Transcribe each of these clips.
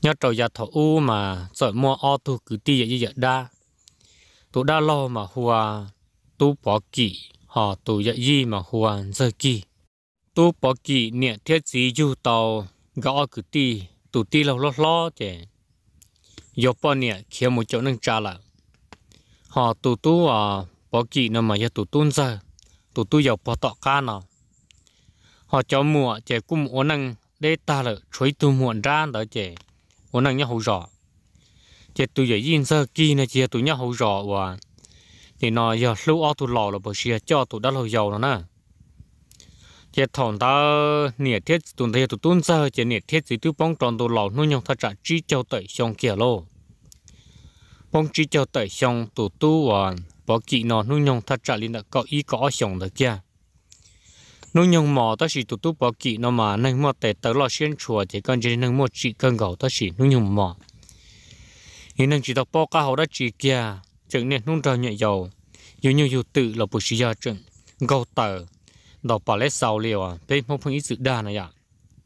nhớ trâu già thọ u mà sợ mua o tu cứ ti vậy vậy đa tụ đa lo mà hùa tu bỏ kỹ họ tụ vậy gì mà hùa giờ kỹ tu bỏ kỹ nè thiết gì du tàu gõ cứ ti tụ ti lâu lo lo chứ giờ bỏ nè khi một chỗ nâng trả lại họ tụ tu bỏ kỹ nó mà giờ tụ tuôn giờ tụ tu giờ bỏ tọ ca nào họ cho mùa chứ cũng muốn năng để ta là chuối tu muộn ra đó chứ muốn năng nhớ hậu rõ chứ tụ giờ yên giờ kỹ này chứ tụ nhớ hậu rõ và thì nó giờ lưu ở tụ lò là bởi vì cho tụ đã lâu giàu rồi nè chỉ thằng ta nhiệt thiết tụi ta tụi tuân giờ chỉ nhiệt thiết gì tụi bóng tròn tụi lò nuôi nhung thật trả chi châu tẩy xong kia lô bóng chi châu tẩy xong tụi tu và bỏ kỹ nó nuôi nhung thật trả liền đã có ý có xong được kia nuôi nhung mò ta chỉ tụi tu bỏ kỹ nó mà nên mua tệ tới lò xuyên chùa chỉ cần chỉ nên mua chỉ cân gạo ta chỉ nuôi nhung mò thì nên chỉ đọc bao cả họ đã chỉ kia chừng nên nuôi trâu nhẹ dầu nhiều tự là bùi xì chừng gạo tờ đọc bảo lẽ sau liều bên một phần ít sự đa này ạ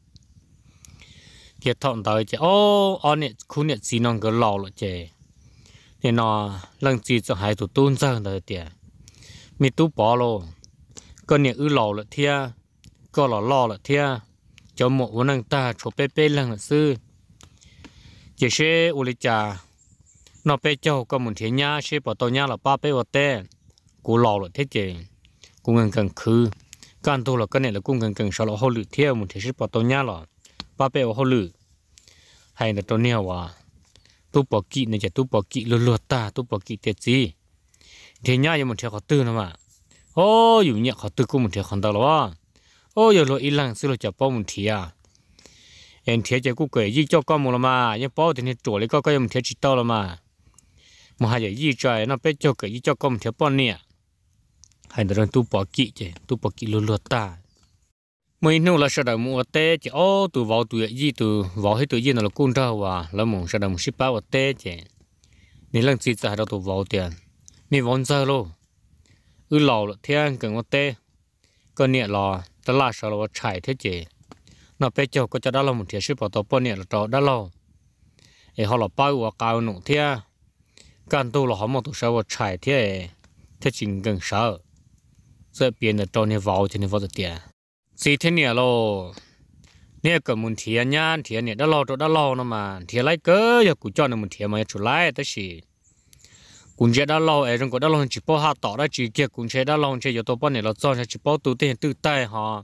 thiệt thọn tới chứ anh này khu này xí non cái lò rồi chứ thì nó lần gì cho hai tụi tuôn ra rồi tiền mi tu bỏ luôn con này lò rồi thia con lò rồi thia cho một vốn năng ta cho bé lần là sư chỉ sẽ u lịch trà nó bé châu có một thiên nhá sẽ bỏ tàu nhá là ba bé vào té cú lò rồi thế chứ cũng gần khứ can tu là cái này là cũng cần sau đó họ lựa theo một thể sức bảo tàu nhá là ba bé họ lựa hay là tàu neo tu bỏ kỹ này chỉ tu bỏ kỹ lừa ta tu bỏ kỹ tiệt gì thế nhá như một thể họ tư nữa mà dù nhẹ họ tư cũng một thể họ đâu là giờ lo ilang xưa lo chả bao một thể em thể chỉ cũng kể gì cho con một là mà nhưng bao thì nên chuột lấy có một thể chỉ tao là mà một hai giờ gì trời nó bé cho kể gì cho con một thể bao nè hay là tu bỏ kỹ chứ tu bỏ kỹ lừa ta mấy nô là sao mua té chứ tu vào tu gì tu vào hết tu gì nó là cung trâu là mong sao mua ship bao té chứ nên lần gì sao tu vào tiền mi vốn giờ luôn lò là thiên cần té con nhẹ lò ta là sao là chạy thế chứ nó bé cho có cho đó là một thiệt ship bảo tàu bao nhẹ là trò đó lâu thì họ là bao cao nụ thiên can tu là họ một tu sao chạy thế thế chính cần sợ sẽ biến được trâu này vào thì vào được tiền gì thế này lo nè cầm một thiệt nhá thiệt này đã lâu nó mà thiệt lấy cớ giờ cũng cho nó một thiệt mà chủ lại tới gì cũng chỉ đã lâu ấy rồi cũng đã lâu chỉ bao hạt tỏ ra chỉ kia cũng chỉ đã lâu chỉ giờ tôi bao này là cho chỉ bao tu tiền tự tay họ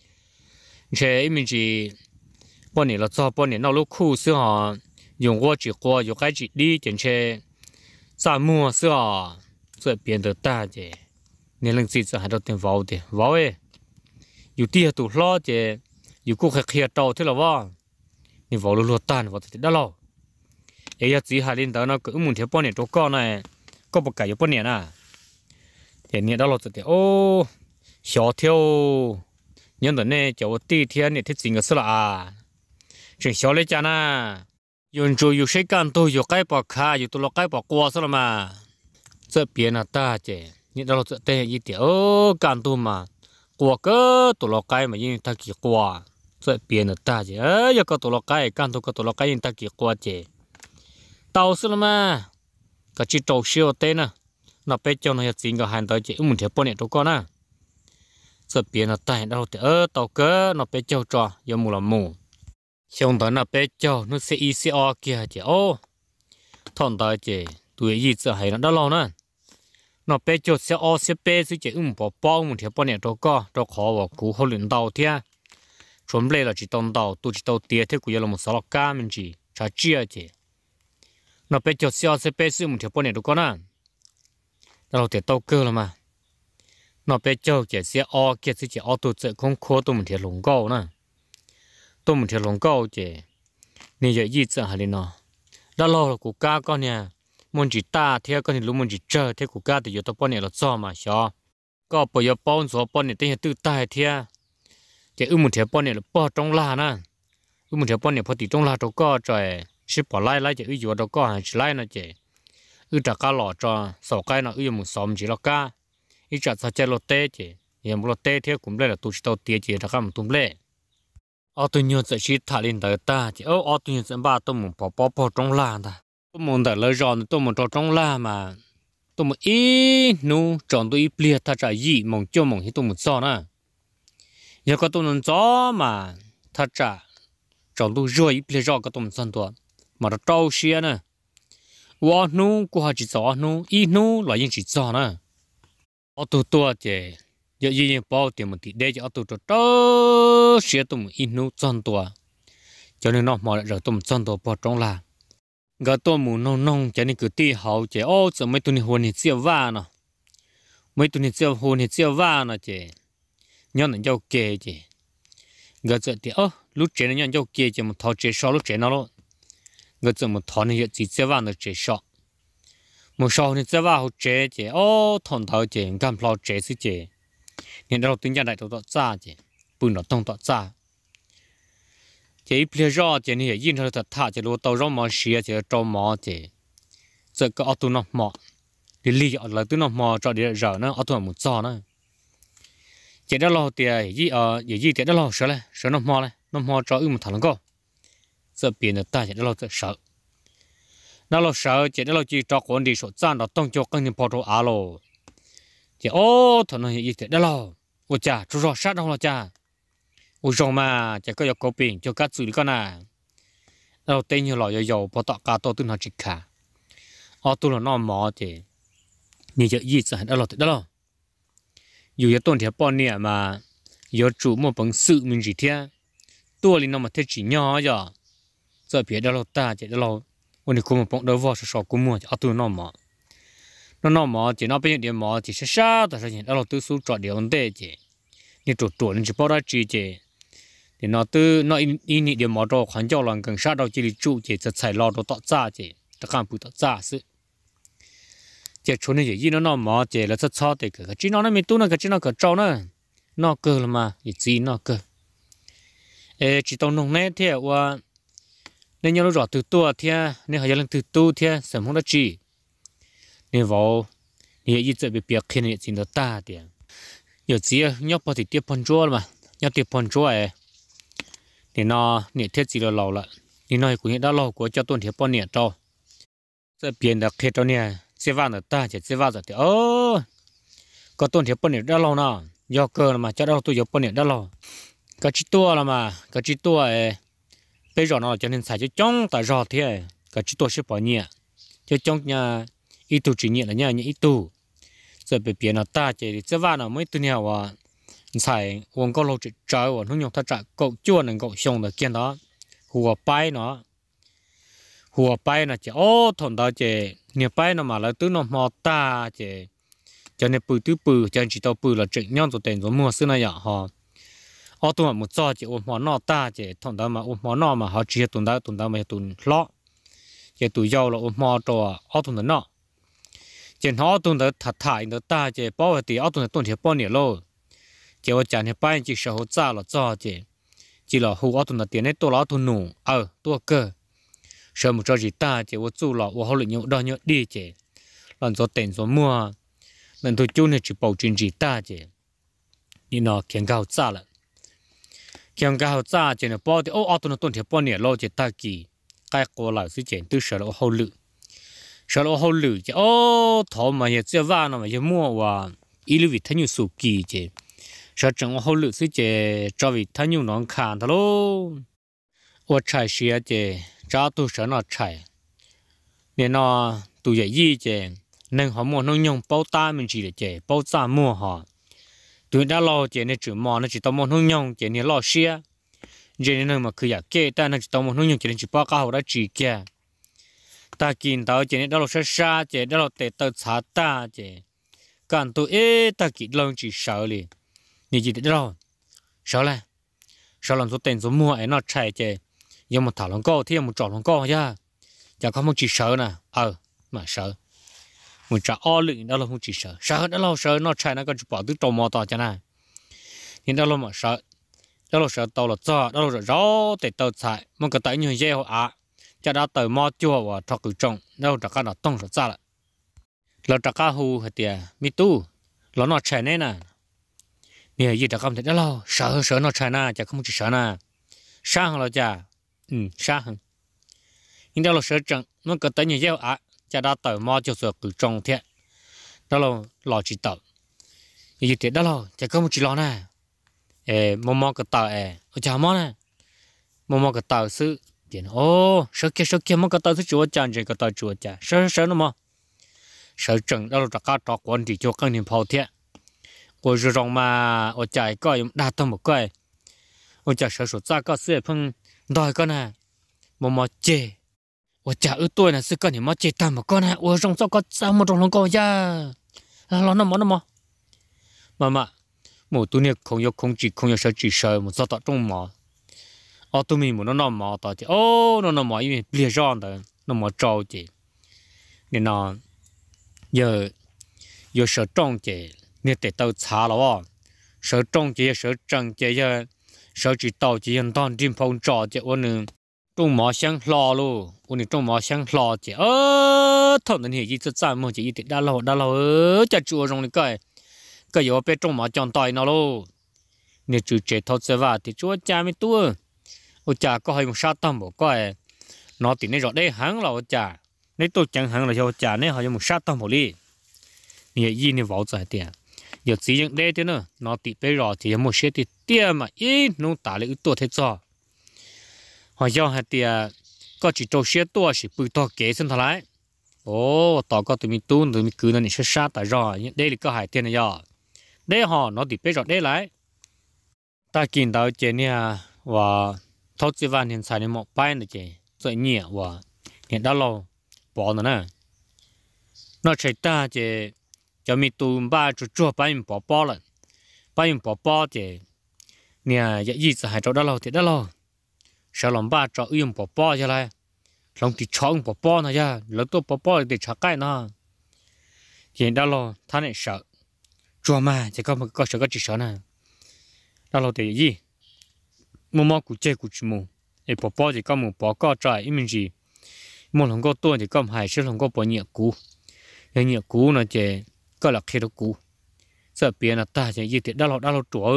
chỉ mình chỉ bao này là cho bao này nó lúc khu xưa họ dùng qua dùng cái chỉ đi chẳng chỉ sa mua xưa sẽ biến được ta chứ nên lần gì sẽ hay đầu tiên vào thì vào ấy dù tia tụ lo chứ dù cô khạc khia trâu thế là vào nên vào luôn tan vào thì đã lâu ấy giờ chỉ hai lên đó nó cứ muốn theo bao nhiêu chỗ con này có một cái bao nhiêu nè thì nên đã lâu thì xóa theo nhân đó này cháu ti thiên này thích gì cái sự là chuyện xóa lấy cha nè dùng chú dùng cái can tôi dùng cái bỏ khá dùng tôi lo cái bỏ qua sao mà sẽ biến là ta chứ những đó là tệ gì thì can tu mà qua cơ tụi lo cái mà những ta kỳ qua sẽ biến là ta chứ giờ có tụi lo cái can tu có tụi lo cái những ta kỳ qua chứ tàu xưa mà cái chỉ trâu siêu tệ nè nó bé cho nó hiện chính cái hành tới chứ muốn theo bao nhiêu chỗ con nè sẽ biến là ta đó thì tàu cơ nó bé cho trò giờ mù là mù xong đó nó bé cho nó sẽ ICO kia chứ thằng tới chứ tuổi gì sợ hay nó đã lâu nữa nó bé cho sẽ sẽ bé chứ chứ bỏ bao một thiếu bao nhiêu đâu có khó vào cú họ luyện đầu thia chuẩn bị là chỉ tông đầu tôi chỉ tàu tiền thế cũng là một số cá mình chỉ trả chia chứ nó bé cho sẽ bé chứ một thiếu bao nhiêu đâu có nè đó là tàu cơ là mà nó bé cho chỉ sẽ kia chứ chỉ tôi sẽ không khó tôi một thiếu lồng câu nè tôi một thiếu lồng câu chứ nên giờ gì sợ hay nó đã lâu là cú cá con nha muốn chỉ ta theo con thì lúc muốn chỉ chơi theo của cá thì giờ tao bao nhiêu là cho mà sao có bây giờ bao số bao nhiêu tiền tự tài theo thì một theo bao nhiêu là bao trong la nè một theo bao nhiêu bao tỷ trong la đâu có trời ship bỏ lại chỉ giờ đâu có hàng chỉ lại nè chị trả cá lọ cho sáu cái nó một xóm chỉ là cá trả sao chơi lô tê chị giờ một lô tê theo cũng đây là tụi tao tiền chị trả cá một tụm lệ ở tôi nhớ sẽ chỉ thả lên tới ta chỉ ở tôi nhớ sẽ ba tôi muốn bỏ trong la ta tôi muốn để lời giòn tôi muốn cho trong la mà tôi muốn ít nu chọn tôi ít bia ta trả gì mong cho mong thì tôi muốn sao nè giờ có tôi muốn gió mà ta trả chọn tôi rồi ít bia rồi có tôi muốn sao tôi mà nó trâu xia nè qua nu qua chỉ gió nu ít nu là những chỉ gió nè ở tôi chỉ giờ gì bao tiền một tí để cho tôi cho trâu xia tôi muốn ít nu chọn tôi cho nên nó mà rồi tôi muốn chọn tôi bỏ trong la gà tôi muốn nông cho nên cứ ti hậu chứ giờ mấy tụi này hôn thì chiêu va nè mấy tụi này hôn thì chiêu va nè chứ nhớ là giao kê chứ gà giờ thì lúc trẻ nó nhớ giao kê chứ một thọ trẻ sau lúc trẻ nó luôn gà giờ một thọ này chỉ chiêu va nó trẻ sau một sau này chiêu va hậu trẻ chứ thằng thọ chứ cầm plau trẻ xí chứ nên đâu tính ra đại tụi tọt ra chứ bùn nó tông tọt ra chỉ bây giờ chỉ này yên thôi thật thà chỉ lúa tàu rau mò xìa chỉ trâu mò chỉ giờ có tụi nó mò thì lý ở lại tụi nó mò cho để giờ nó ở tụi nó một giò nữa chỉ đó lo tiền gì tiền đó lo sợ nó mò cho một thằng nó giờ biển nó ta chỉ đó lo sợ nó lo sợ chỉ đó lo chỉ cho con đi sổ gian đó tông cho con những bao đồ alo chỉ thằng nó gì tiền đó lo ôi cha chú rõ sát đâu lo cha ôi rồi mà chỉ có yêu cầu bình cho các xử lý con à đâu tên như là dầu bỏ tọt cả tôi tôi nói chỉ cả tôi là nó mò thì như vậy gì sẽ đó là dù như tuần thì bao nhiêu mà giờ chủ một bằng sự mình chỉ thế tôi thì nó mà thế chỉ nhỏ giờ giờ biết đó là ta chỉ đó là ôi không một bằng đầu vào sọ cũng mua tôi nó mò chỉ nó bây giờ mò chỉ sẽ sát tại sao đó là tôi số trọ điều vấn đề chỉ như trộn chỉ bao ra chỉ thì nó in điểm mỏ đồ khoản cho lần gần sát đâu chỉ trụ chỉ chạy lo đồ tọt ra chỉ tất cả bụi tọt ra sự chỉ chỗ này chỉ nó mỏ chỉ là rất khó để cái chỉ nó mình tu nó cái chỉ nó cái trâu nó cơ là mà chỉ nó cơ chỉ tao nông nét thế và nên nhớ rõ từ tua thế nên họ lần từ tu thế sớm không đã chỉ nên vào nên ý sẽ bị biệt khi này chỉ nó ta thì giờ chỉ nhóc bao thì tiếp phân chúa mà nhóc tiếp phân chúa ấy thì nó nhiệt thiết gì là lâu lại thì nó cũng đã lâu của cho tuần thì bao nhiêu trâu sẽ biến được hết trâu nè sẽ vào được ta chỉ sẽ vào rồi thì có tuần thì bao nhiêu đã lâu nào do cơ mà cho đâu tôi bao nhiêu đã lâu cái chỉ tua là mà cái chỉ tua ấy bây giờ nó cho nên xài cho trong tại rõ thế cái chỉ tua sẽ bao nhiêu cho trong nhà ít tu chỉ nhiệt là nhà ít tu sẽ bị biến nó ta chỉ sẽ vào nó mới tu nhiều à xài uống có lâu chỉ trời và nó nhung thắt chặt cậu chua nên cậu xong được kiên đó hùa bay nó chỉ thằng đó chỉ nhiều bay nó mà là tứ nó mò ta chỉ cho nên bự cho nên chỉ tao bự là chuyện nhon rồi tiền rồi mua xưa này họ tụi một cho chỉ ôm mò nọ ta chỉ thằng đó mà ôm mò nọ mà họ chỉ tụi đó mà tụi lọ chỉ tụi giàu là ôm mò cho tụi nó chỉ họ tụi đó thật thải nó ta chỉ bao thì tụi thì bao nhiêu lô chỉ ở chẳng hạn bây chỉ sở hữu giá là cho chỉ là hữu ở tuần tiền này tôi là tuần nụ tôi cơ sở một cho gì ta chỉ ở chủ là ở hậu lĩnh nhiều đo nhiều đi chỉ lần cho tiền cho mua lần tôi chú này chỉ bảo chuyện gì ta chỉ đi nó khiến cao giá là khiến cao giá chỉ là bao thì ở tuần thì bao nhiêu lo chỉ ta kỳ cái cô là sự chuyện từ sở là hậu lự chỉ thọ mà giờ chưa vào nó mà giờ mua và ý lưu vị thấy nhiều số kỳ chỉ sợ chẳng hậu lự sự chế cho vì thay nhiều nó khàn thôi luôn, ở trái xía chế cho tôi sợ nó trái, nên nó tôi dạy gì chế nên họ mua nông nhung bao ta mình chỉ để chế bao ta mua họ, tôi đã lo chế nên chỉ mò nó chỉ tao mua nông nhung chế nên lo xía, chế nên mà cứอยากkê ta nó chỉ tao mua nông nhung chế nên chỉ bao cả họ đã chỉ kia, ta kinh tao chế nên đã lo xa chế đã lo tệ tao xả ta chế, càng tôi ta kinh lo chỉ sợ liền như gì đó sợ làm số tiền số mua ấy nó chạy chứ nhưng mà thảo lòng co thì một trò lòng co chứ chả có một chỉ sợ nè mà sợ một trò lựng đó là không chỉ sợ đó là sợ nó chạy nó có bỏ từ trâu mò to cho này nhưng đó là mà sợ đó là sợ tàu là cho đó là rõ để tàu chạy mà cái tay như vậy họ cho đã tàu mò chua và thọ cử trọng đâu trả cá nó tông sợ ra lại là trả cá hù hết tiệt mi tu nó chạy này nè nè gì đã không thể đó lo sợ nó chạy na chả không chỉ sợ na sang là cha sang nhưng đó là sở trường nó có tới nhiều gieo cha đã tờ mò cho sự cử trồng thiệt đó là lò chỉ tờ như thế đó là cha có một chỉ lò nè mò cái tờ cha mò nè mò cái tờ sư tiền ô sợ kia mò cái tờ sư chúa cha cái tờ chúa cha sợ nó mò sở trường đó là các trò quản trị cho các niệm phật thiệt我是让嘛，我家一个大头么怪，我家手手咋个是碰到一个呢？么接，我家耳朵呢是个你么接大么个呢？我让这个怎么中了个呀？老那么，妈妈，我多年空有控制，空有手指手，我找到中嘛，哦，都没那么到的，哦，那么因为别让的那么着急，你那有手中的。你得到查了哦，手中这手正这些手指刀这样当真碰着这我能种毛香老咯，我能种毛香老这头那你一直在么这一点大佬这做中的个有被种毛长大那咯，你就这头这话的做家没多，我家个还用沙当不怪，那点那着ได้行了我家，你都讲行了就家呢还用沙当不哩，你一你wal在点。giờ chỉ những đây thế nữa nó tị bây giờ thì một số thì tiền mà ít nó tả lại tua thế cho họ do hai tiền có chỉ trâu xe tua chỉ bự to kế xin thà lại ô tao có tụi mình tuôn tụi mình cứ nó sẽ sát tại rồi đây là có hai tiền này giờ đây họ nó tị bây giờ đây lại ta kiến到这呢và投资完现在的một班的这最nhiều và hiện đó lâu bỏ nữa nè nó chạy ta这cho mình tụi ba chua bán bỏ lận bán bỏ thì nè gì sẽ hay cho đó lâu thì đó lâu sao làm ba cho yên bỏ cho lại lòng thì chọn bỏ này ra lớn tôi bỏ để trả cái nó thì đó lâu thằng này sợ chua mà chỉ có sợ có chỉ sợ nè đó lâu thì gì mua cụ chơi cụ chỉ mua để bỏ thì có mua bỏ có trái ý mình gì mua lòng có tôi thì có hay sẽ lòng có bỏ nhựa cũ nó chỉ có là khi đó cũ sợ biển là ta chỉ gì thì đã lo chúa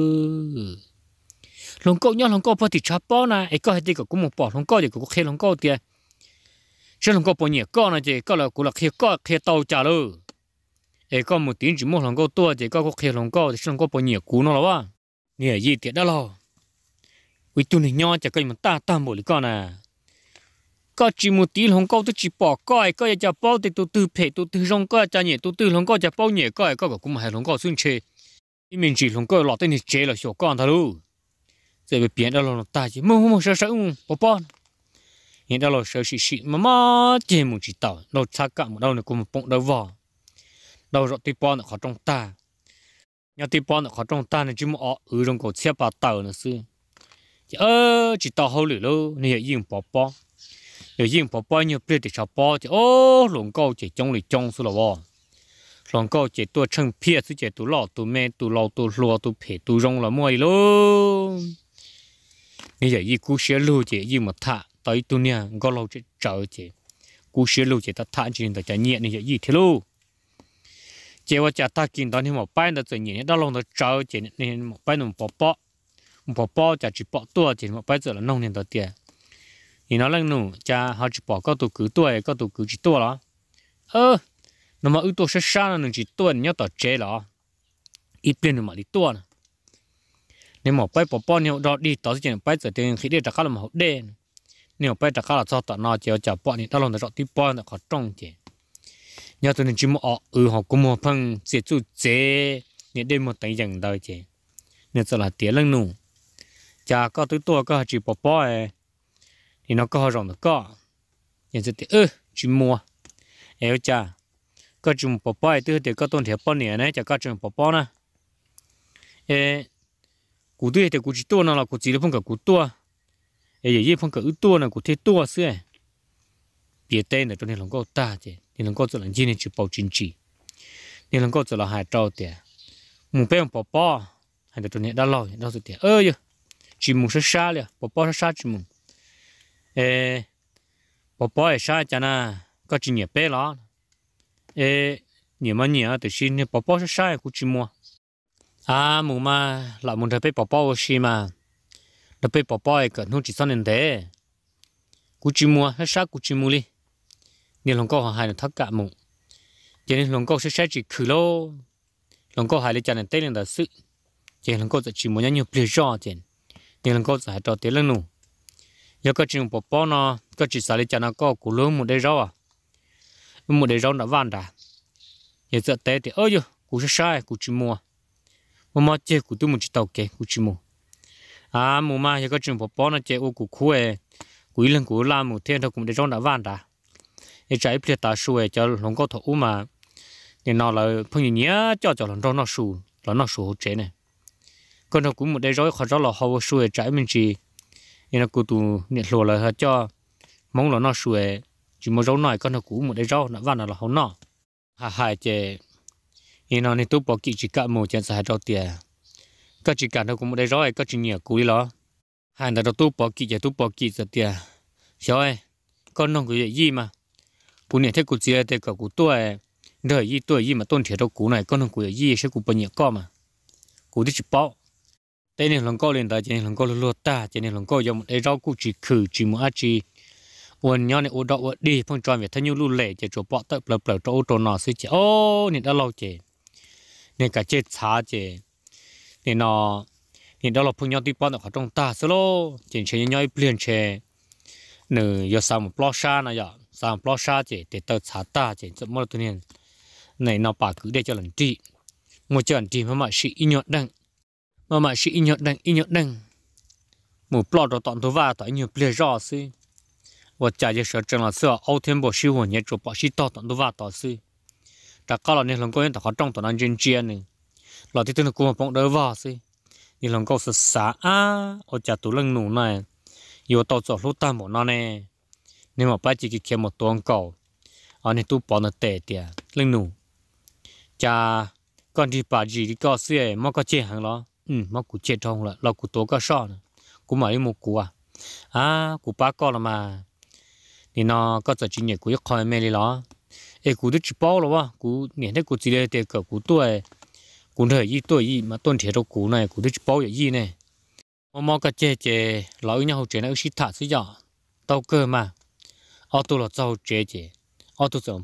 lòng câu phải thì chắp bó na ấy có hay thì cũng một bỏ lòng câu thì cũng khi lòng câu tiền chứ lòng câu bỏ nhẹ con là chỉ có là cũng là khi tàu trả luôn ấy có một tiếng chỉ một lòng câu tua thì có khi lòng câu thì lòng câu bỏ nhẹ cũ nó là wa nhẹ gì thì đã lo vì tu này nhỏ chỉ có một ta một lý con à có chỉ một tí lòng câu tôi chỉ bỏ coi có giờ bao thì tôi tự phê tôi tự rong coi cho nhẹ tôi tự lòng câu giờ bao nhẹ coi có cũng hay lòng câu xuyên chơi mình chỉ lòng câu lọt tới nhẹ chơi là số con thôi luôn giờ bị biến đó là ta chỉ mua sợ bỏ hiện đó là sợ xị mà chơi một chỉ tàu đâu xa cả một đâu này cũng một bụng đâu vò đâu rồi tí bọn nó khó trong ta nhà tí bọn nó khó trong ta này chỉ một trong cổ xe bà tàu nữa xưa chỉ tàu hậu lửa luôn này yên bỏ giờ yên bỏ nhiều bề để chào bỏ thì lòng câu chỉ trong lịch trong số là vò lòng câu chỉ tua chân phía chứ chỉ tu lọ tu mê tu lọ tu lùa tu phê tu rong là mồi luôn bây giờ y cú xé lưu chỉ y một thả tới tu nia có lâu chỉ chờ chỉ cú xé lưu chỉ ta thả chỉ ta trả nhẹ này y thế luôn chỉว่าจะta kinh đó thì một bài đó tự nhiên đó lòng đó chờ chỉ nên một bài nó bỏ chỉ bỏ tua chỉ một bài giờ là nông nên đó tiền thì nó lần nữa cha họ chỉ bỏ có tụ cứ tuổi có tụ cứ chỉ tua đó nó mà ưu tố sẽ sao nó chỉ tua nhớ tao chế đó ít tiền mà đi tua nếu mà bay bỏ nhiều đó đi tao sẽ bay giờ tiền khi đi trả khá là một đen nếu bay trả khá là sao tao nó chỉ trả bỏ thì tao lòng tao tiếp bỏ nó khó trông chứ nhớ tụi mình chỉ một họ cũng một phần sẽ chú chế nếu đây một tay dần đời chứ nếu giờ là tiền lần nữa cha có tới tua có chỉ bỏ thì nó có rộng được có hiện giờ thì chỉ mua eo cha có chừng bỏ từ thì có tôn thiệp bao nhiêu này chả có chừng bỏ nè cụ tôi thì cụ chỉ tua nó là cụ chỉ là phong cả cụ tua vậy phong cả tua là cụ thế tua xưa biệt tên là cho nên lòng có ta chứ nên lòng có cho là gì nên chỉ bảo chính trị nên lòng có cho là hai trâu tiền một bên bỏ hay là cho nên đã lâu đó rồi tiền chỉ muốn sát liền bỏ sát chỉ muốn bỏ sát cho na có chỉ nhiều bé đó nhiều mà nhiều thì xin bỏ sát cũng chỉ mua mù mà lại muốn thấy bé bỏ xí mà đợt bây bỏ bòi cỡ nó chỉ xong nên thế cú chỉ mua hết sát cú chỉ mua đi nên lòng câu hai là thắc cả mộng cho nên lòng câu sẽ chỉ khử lô lòng câu hai là cho nên tây lên là sự cho nên lòng câu chỉ mua nhiều bìa rõ chứ nên lòng câu sẽ cho tiền lên nụ giờ có chuyện bỏ bò nó có chỉ xài cho nó có cú lớn một đây rau à một đây rau đã van đã giờ giờ tây thì ơi yo cú sẽ sai cú chỉ mua mà chơi cú tôi muốn chỉ tàu kê cú chỉ mua mùa mà giờ có chuyện bỏ bò nó chơi ô cú khuê cú lần cú làm một thiên thôi cũng để rau đã van đã để trái bìa ta xuôi cho lòng câu thổ mà để nó là phong nhớ cho lòng rau nó sù là nó sù chế này còn nó cũng một đây rau khó rau là hậu xuôi trái mình chỉ nên là cụ tụ nhiệt lúa là cho mong là nó xuôi chỉ một rau này con nó cũng một đây rau nó van là hậu nọ hai chế nên nó nên tôi bỏ kỹ chỉ cả một chân sai rau tiền có chỉ cả nó cũng một đây rau có chỉ nhiều cú đi đó hai là tôi bỏ kỹ giờ tiền rồi con nó cái gì mà bữa nay thấy cụ chia thì cả cụ tuổi đời gì mà tôn thiệt đâu cụ này con nó cụ gì sẽ cụ bao nhiêu con mà cụ đi chụp bao đây này lòng câu lên tại trên lòng câu lúa ta trên này lòng câu dùng để rau cụ chỉ khử chỉ mua chỉ uốn nhau này uốn đậu uốn đi phong tròn việc thay nhau lưu lệ chỉ chụp bao tập lập cho ô tô nọ xí chỉ này đã lâu chỉ này cả chết xá chỉ này nọ này đó là phong nhau đi bao nó trong ta xí lô chỉ chơi nhau liền chơi nửa giờ sau một plo sa này giờ sau plo sa chỉ để tao xá ta chỉ chụp một tuần này nó bà cứ để cho lần trị một trận trị mà sĩ nhọt đằng mà sĩ nhọt đằng một plo đó tận tôi vào tại nhiều ple rõ xí và trả cho sở trường là xưa âu thêm bộ siêu hồn nhẹ chụp bỏ sĩ to tận tôi vào tỏ xí đã có là nên lòng coi ta khó trong tận anh trên chia này là thì tôi nó cũng bỗng đỡ vào xí nên lòng câu sợ xả ở trả tủ lưng nụ này yêu tàu chọn lúc ta một nó nè nên mà ba chỉ kiếm một tuồng cầu anh nên tu bỏ nó tệ tiệt lưng nụ cha con đi bà gì đi có xe mà có chơi hàng đó mà cụ chơi trong là cụ tổ có sọ nữa cụ买một cụ cụ ba con là mà thì nó có giờ chỉ nhảy cụ coi mẹ đi đó cụ đứt chỉ bao rồi cụ nhảy đấy cụ chỉ để để cụ tuổi cụ thời gì mà tôn thiệt đâu cụ này cụ đứt chỉ bao gì này mà có chơi lão nhau chơi nó xịt thả xí giờ tàu cơ mà ô tô là tàu chơi ô tô sẽ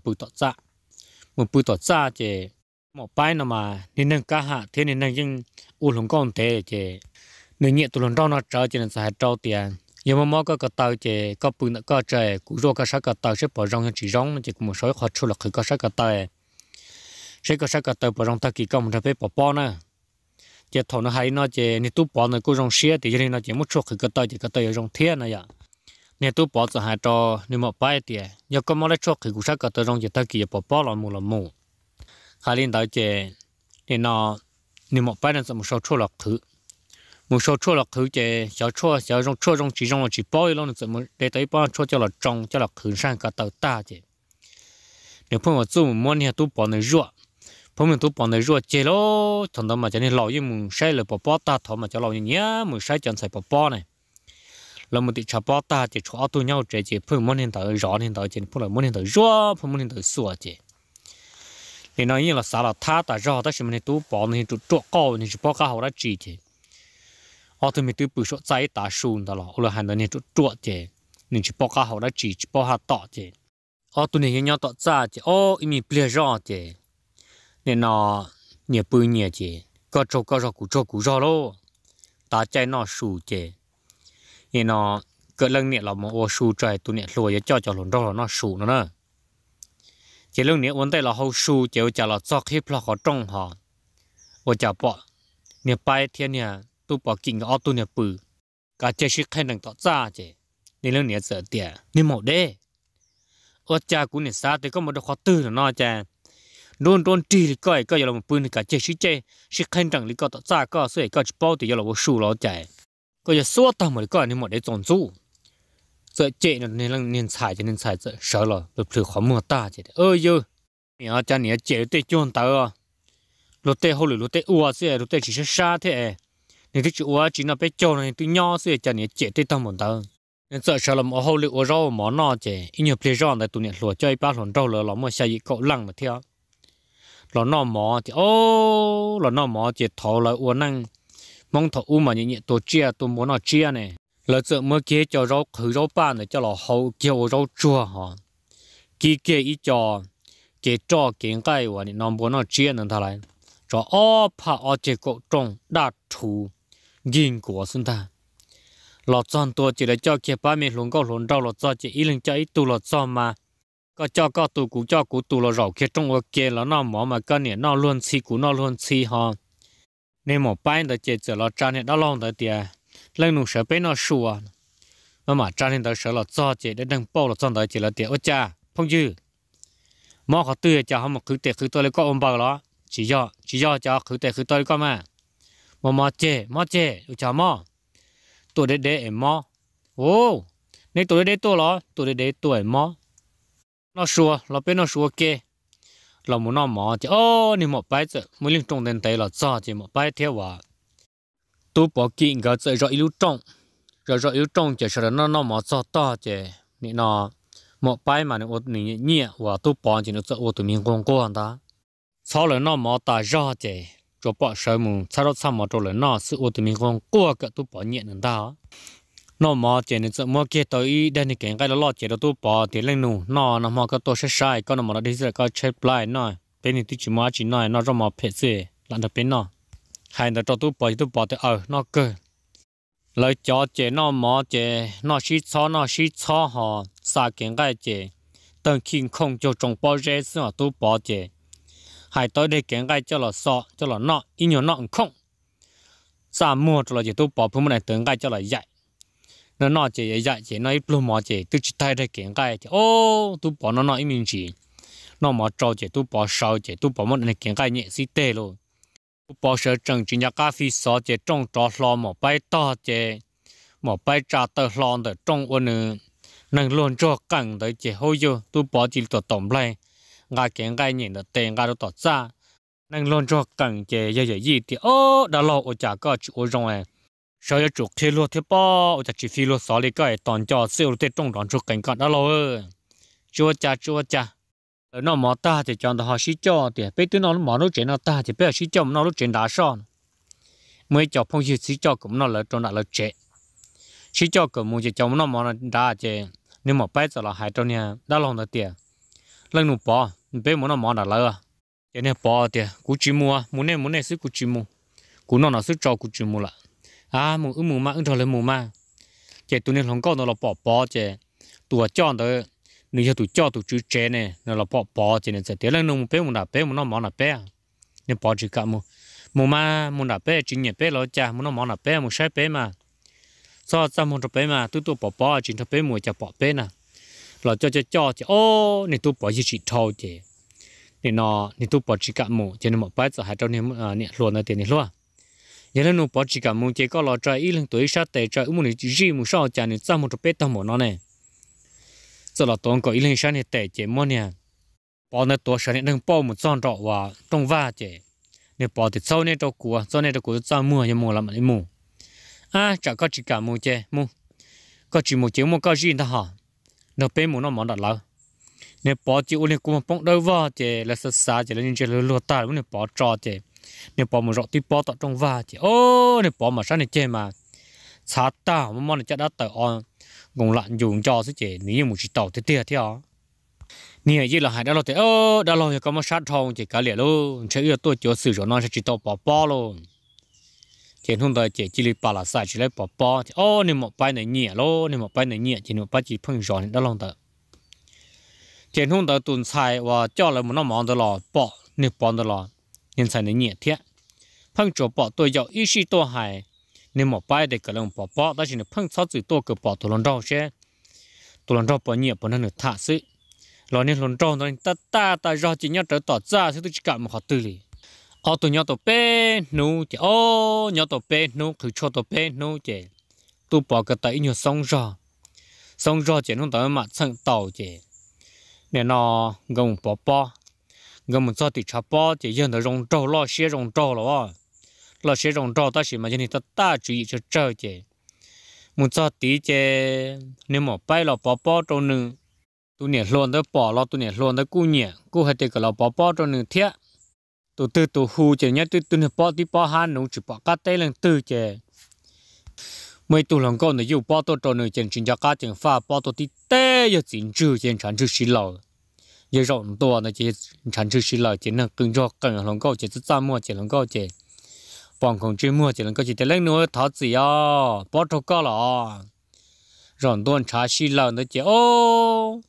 một bự tọt ra chơi một bài nào mà nên nâng cá hạ thế nên nâng những u lồng con thế chơi nếu nhẹ tụi lồng rau nó trở cho nên sẽ trâu tiền nhưng mà có cái tàu chơi có bự nó có chơi cú rô có sắc cái tàu sẽ bỏ rong chỉ rong chỉ một số khó chịu là khi có sắc cái tàu sẽ có sắc cái tàu bỏ rong ta kỳ công ta phải bỏ nữa chơi thằng nó hay nó chơi nên tu bỏ nó cũng rong xía thì cho nên nó chỉ một số khi cái tàu rong thiên này vậy nên tu bỏ cho hai trò nên một bài tiền nhưng có mấy chỗ khi cú sắc cái tàu rong chỉ ta kỳ bỏ là mù khai lên tới chơi nên nó nên một bài nó một số chỗ là thứ một số chỗ là thứ chơi chỗ rong chỉ bao lâu nó một để tới bao chỗ cho là trồng cho là khử sang cả tàu ta chơi nếu phong một chút muốn thì tu bỏ này ruộng phong mình tu bỏ này ruộng chơi lo thằng đó mà cho nên lò như mình sai là bỏ ta thọ mà cho lò như nhá mình sai chọn sai bỏ này là một tí chả bỏ ta chỉ cho tu nhau chơi phong muốn hiện tại rõ hiện tại chơi phong là muốn hiện tại ruộng phong muốn hiện tại sủa chơi thì nói như là sao là tha ta rõ ta chỉ mình tu bỏ này tu trộn cao này chỉ bỏ cá hậu đã chỉ chơi thì mình tu bự số trái ta sùn đó là hành động này tu trộn chơi mình chỉ bỏ cá hậu đã chỉ bỏ hạt tọ chơi tụi này nhau tọt ra chứ mình bia rõ chứ nên nó nhiều bự nhiều chứ có cho rõ luôn ta chạy nó sù chứ nên nó cái lần này là một ô sù trời tụi này lùi cho lồn rõ nó sù nữa chứ lần này vấn đề là hậu sù chứ chả là cho khi là họ trong họ và chả bỏ nhiều bài thiên nhà tụi bỏ kinh ở tụi này bự cả chơi sức hay năng tọt ra chứ nên lần này sợ tiệt nên một đêm cha cũng nên xa thì có một đứa khó tư là nó cha đôn trì coi giờ là một bữa cả chơi sĩ khen rằng lý có tạo ra có sẽ có bao thì giờ là một số nó chạy có giờ số tao mà coi nên một để tròn du giờ chơi nên xài cho nên xài sợ là được thử khó mua ta chứ giờ nhà cha nhà chơi tê chôn tao lúa tê hồi lúa tê ua sẽ lúa tê chỉ xa thế nên cái ua chỉ nó bé trâu này tôi nhỏ sẽ cha nhà chơi tê tao một tao nên sợ là một hậu liệu rau món nọ chứ nhiều plei rau này tụi này lúa chơi ba lon rau là một xài cậu lăng mà theo lon nọ mỏ thì lon nọ mỏ chỉ thò lại uốn năng mong thọ u mà nhẹ tổ chia tổ muốn nó chia này lỡ sợ mưa kia cho rau khử rau ban để cho lò hậu kêu rau chua hả kia kia ít cho cái và nó muốn nó chia nên thà lại cho phá chế cậu trồng đạt thủ nghìn của sinh ta lọt chọnตัวchỉ để cho kia ba miền luôn có luôn rau lọt cho chỉ ít lần cho ít tu lọt cho mà có cho có tu cũ cho cũ tu lọt rau kia trong ở kia là nó mỏ mà cái này nó luôn xì cũ nó luôn xì ha nên một bài để chỉ cho lọt tràn này đó long để tiệt lần nụ sợ bé nó sủa mà tràn này để sợ lọt cho chỉ để đăng bao lọt chọn để chỉ là tiệt ôi cha phong dư mỏ họ tươi cho họ một khử tiệt khử tôi lấy có ôm bao đó chỉ do cho khử tiệt khử tôi có mà mỏ chè ôi cha mỏ tuổi để em mò, ô, nên tuổi để tuổi lo, tuổi để tuổi mò, nó xua, nó bên nó xua kê, là muốn nó mò chứ, ô, nên một bài chứ, mới liên trong đến tay là cho chứ một bài theo à, tôi bỏ kỹ cái chứ rồi yêu trong chứ sau đó nó mò cho to chứ, nên nó một bài mà nó nhẹ nhẹ và tôi bỏ chứ nó cho tụi mình con đó, sau đó nó mò ta ra chứ. cho bỏ sợi mùng sau đó xong mà cho lên nó sự ô tô mình còn qua cái tôi bỏ nhẹ nữa đó nó mà chỉ nên sợ mua kia tới đây này cái lo chỉ đó tôi bỏ thì lên nụ nó mà cái tôi sẽ sai có nó mà đi sẽ có check lại nó bên này tôi chỉ mua chỉ nói nó trong mà phê gì làm được bên nó hay là cho tôi bỏ thì nó cơ lời cho chỉ nó mà chỉ nó xí xó họ xa cái chỉ từng khi không cho trồng bao giờ xưa tôi bỏ chỉ hay tới đây cái cho là sọ cho là nọ ít nhiều nọ không sa mua cho là chỉ tôi bỏ phun này từng cái cho là dạy nó chỉ dạy chỉ nó ít luôn mà chỉ tôi chỉ thay đây cái ô tôi bỏ nó ít mình chỉ nó mà trâu chỉ tôi bỏ sầu chỉ tôi bỏ một này cái nhẹ xí tê luôn tôi bỏ sợi trồng chỉ nhà cà phê sọ chỉ trồng trò lò một bay to chỉ một bay trà tơ lon để trồng ôn nâng luôn cho cẳng đấy chỉ hôi vô tôi bỏ chỉ tổ tổng lại ngài cái nhìn được tiền ngài được tọt ra nên luôn cho cần chế gì thì ô đã lâu ở chả có chịu rồi sau đó chuột thì luôn thì bao ở chả chỉ phi luôn xóa đi cái toàn cho siêu tết trong đoàn chuột cảnh còn đã lâu chua cha ở nó mà ta thì chọn họ xí cho thì bây giờ nó mà nó chuyện nó ta thì bây giờ xí cho nó chuyện đã xong mới cho phong sư xí cho cũng nó là trong đã là chế xí cho cũng muốn chỉ cho nó mà nó đã chế nhưng mà bây giờ là hai trong nhà đã lâu rồi tiền lần nụ bỏ bé muốn nó món đã lỡ cho nên bỏ thì cú chỉ mua muốn này xứ cú chỉ mua cú nó xứ cho cú chỉ mua là mua mà thôi lấy mua mà chỉ tụi nên không có nó là bỏ chỉ tụi cho đó nếu tụi cho tụi chú chế này nó là bỏ chỉ nên sẽ tiếc lần nụ bé muốn nó món là bé nên bỏ chỉ cả mua mà muốn là bé chỉ nhẹ bé lo cha muốn nó món là bé muốn sai bé mà sao sao muốn cho bé mà tụi bỏ chỉ cho bé mua cho bỏ bé nè là cho chứ ô nên tôi bỏ chỉ thâu chứ nên tôi bỏ chỉ cả mù cho nên một bài giờ hai trăm nè luôn là tiền này luôn giờ nên nó bỏ chỉ cả mù chỉ có là trái ít lần tuổi sát tệ trái một này chỉ riêng một sao chả nên sao một chút bé tao một nó này giờ là tôi có ít lần sát này tệ chứ mua nè bỏ nó tôi sát này đang bỏ một son trọ và trong va chứ nên bỏ thì sau này cho của sao mua nhưng mua làm gì mua chả có chỉ cả mù chứ mua có chỉ một chiếc mua có riêng thôi hả nó bé muốn nó món đặt lâu nếu bỏ chịu nên cũng bông đâu vào chứ là xa chứ là những chuyện lừa ta nếu bỏ trò chứ nếu bỏ một rọ tí bỏ tọt trong va chứ ô nếu bỏ mà sao này chơi mà sát ta mà món này chắc đã tự on gồng lặn dùng cho chứ chứ nếu một chỉ tàu thì tiếc theo nè như là hai đã lo thì ô đã lo thì có một sát thòng chỉ cả liền luôn chứ yêu tôi chỗ sử dụng nó sẽ chỉ tàu bỏ luôn trên hôm đó chỉ li bà là sai chỉ lấy bỏ thì ô nên một bài này nhẹ lô nên một bài này nhẹ chỉ một bài chỉ phun giòn đó lòng tờ trên hôm đó tuần sai và cho là một nó món đó là bỏ nên bỏ đó là nên sai này nhẹ thiệt phun chỗ bỏ tôi giàu ít xí tôi hay nên một bài để cái lòng bỏ đó chỉ là phun sáu chữ tôi cứ bỏ tôi lòng rau xe tôi lòng rau bỏ nhẹ bỏ nó được thả sức rồi nên lòng rau nó ta rau chỉ nhớ trở tỏ ra thì tôi chỉ cảm một họ tư lý tụi nhỏ tụi bé nô chứ nhỏ tụi bé nô thử cho tụi bé nô chứ tụi bỏ cái tay nhiều sông rò chứ nó tới mặt sân tàu chứ nên nó gồng bỏ gồng một số thì chả bỏ chứ dân nó rong trâu lo xe rong trâu lo xe rong trâu ta chỉ mà cho nên ta chú ý cho chơi chứ một số tí chứ nếu mà bay là bỏ trâu nữa tụi nhẹ luôn tới bỏ lo tụi nhẹ luôn tới cu nhẹ cu hay thì cái là bỏ trâu nữa thiệt tụ tư tụ hù chè nhá tụ tụ bỏ tí bỏ han nụ chỉ bỏ cá tê lên tư chè mấy tụ lòng con này yêu bỏ tụ trò này chèn chính cho cá chèn pha bỏ tụ tí tê giờ chính chữ chèn sản chữ xí lầu giờ rộng to này chèn sản chữ xí lầu chèn nó cứng cho cần lòng con chèn rất mua chèn lòng con chèn bọn không chơi mua chèn lòng con chỉ để lấy nữa tháo gì à bỏ trâu cá lọ rộng to trả xí lầu nữa chèn ô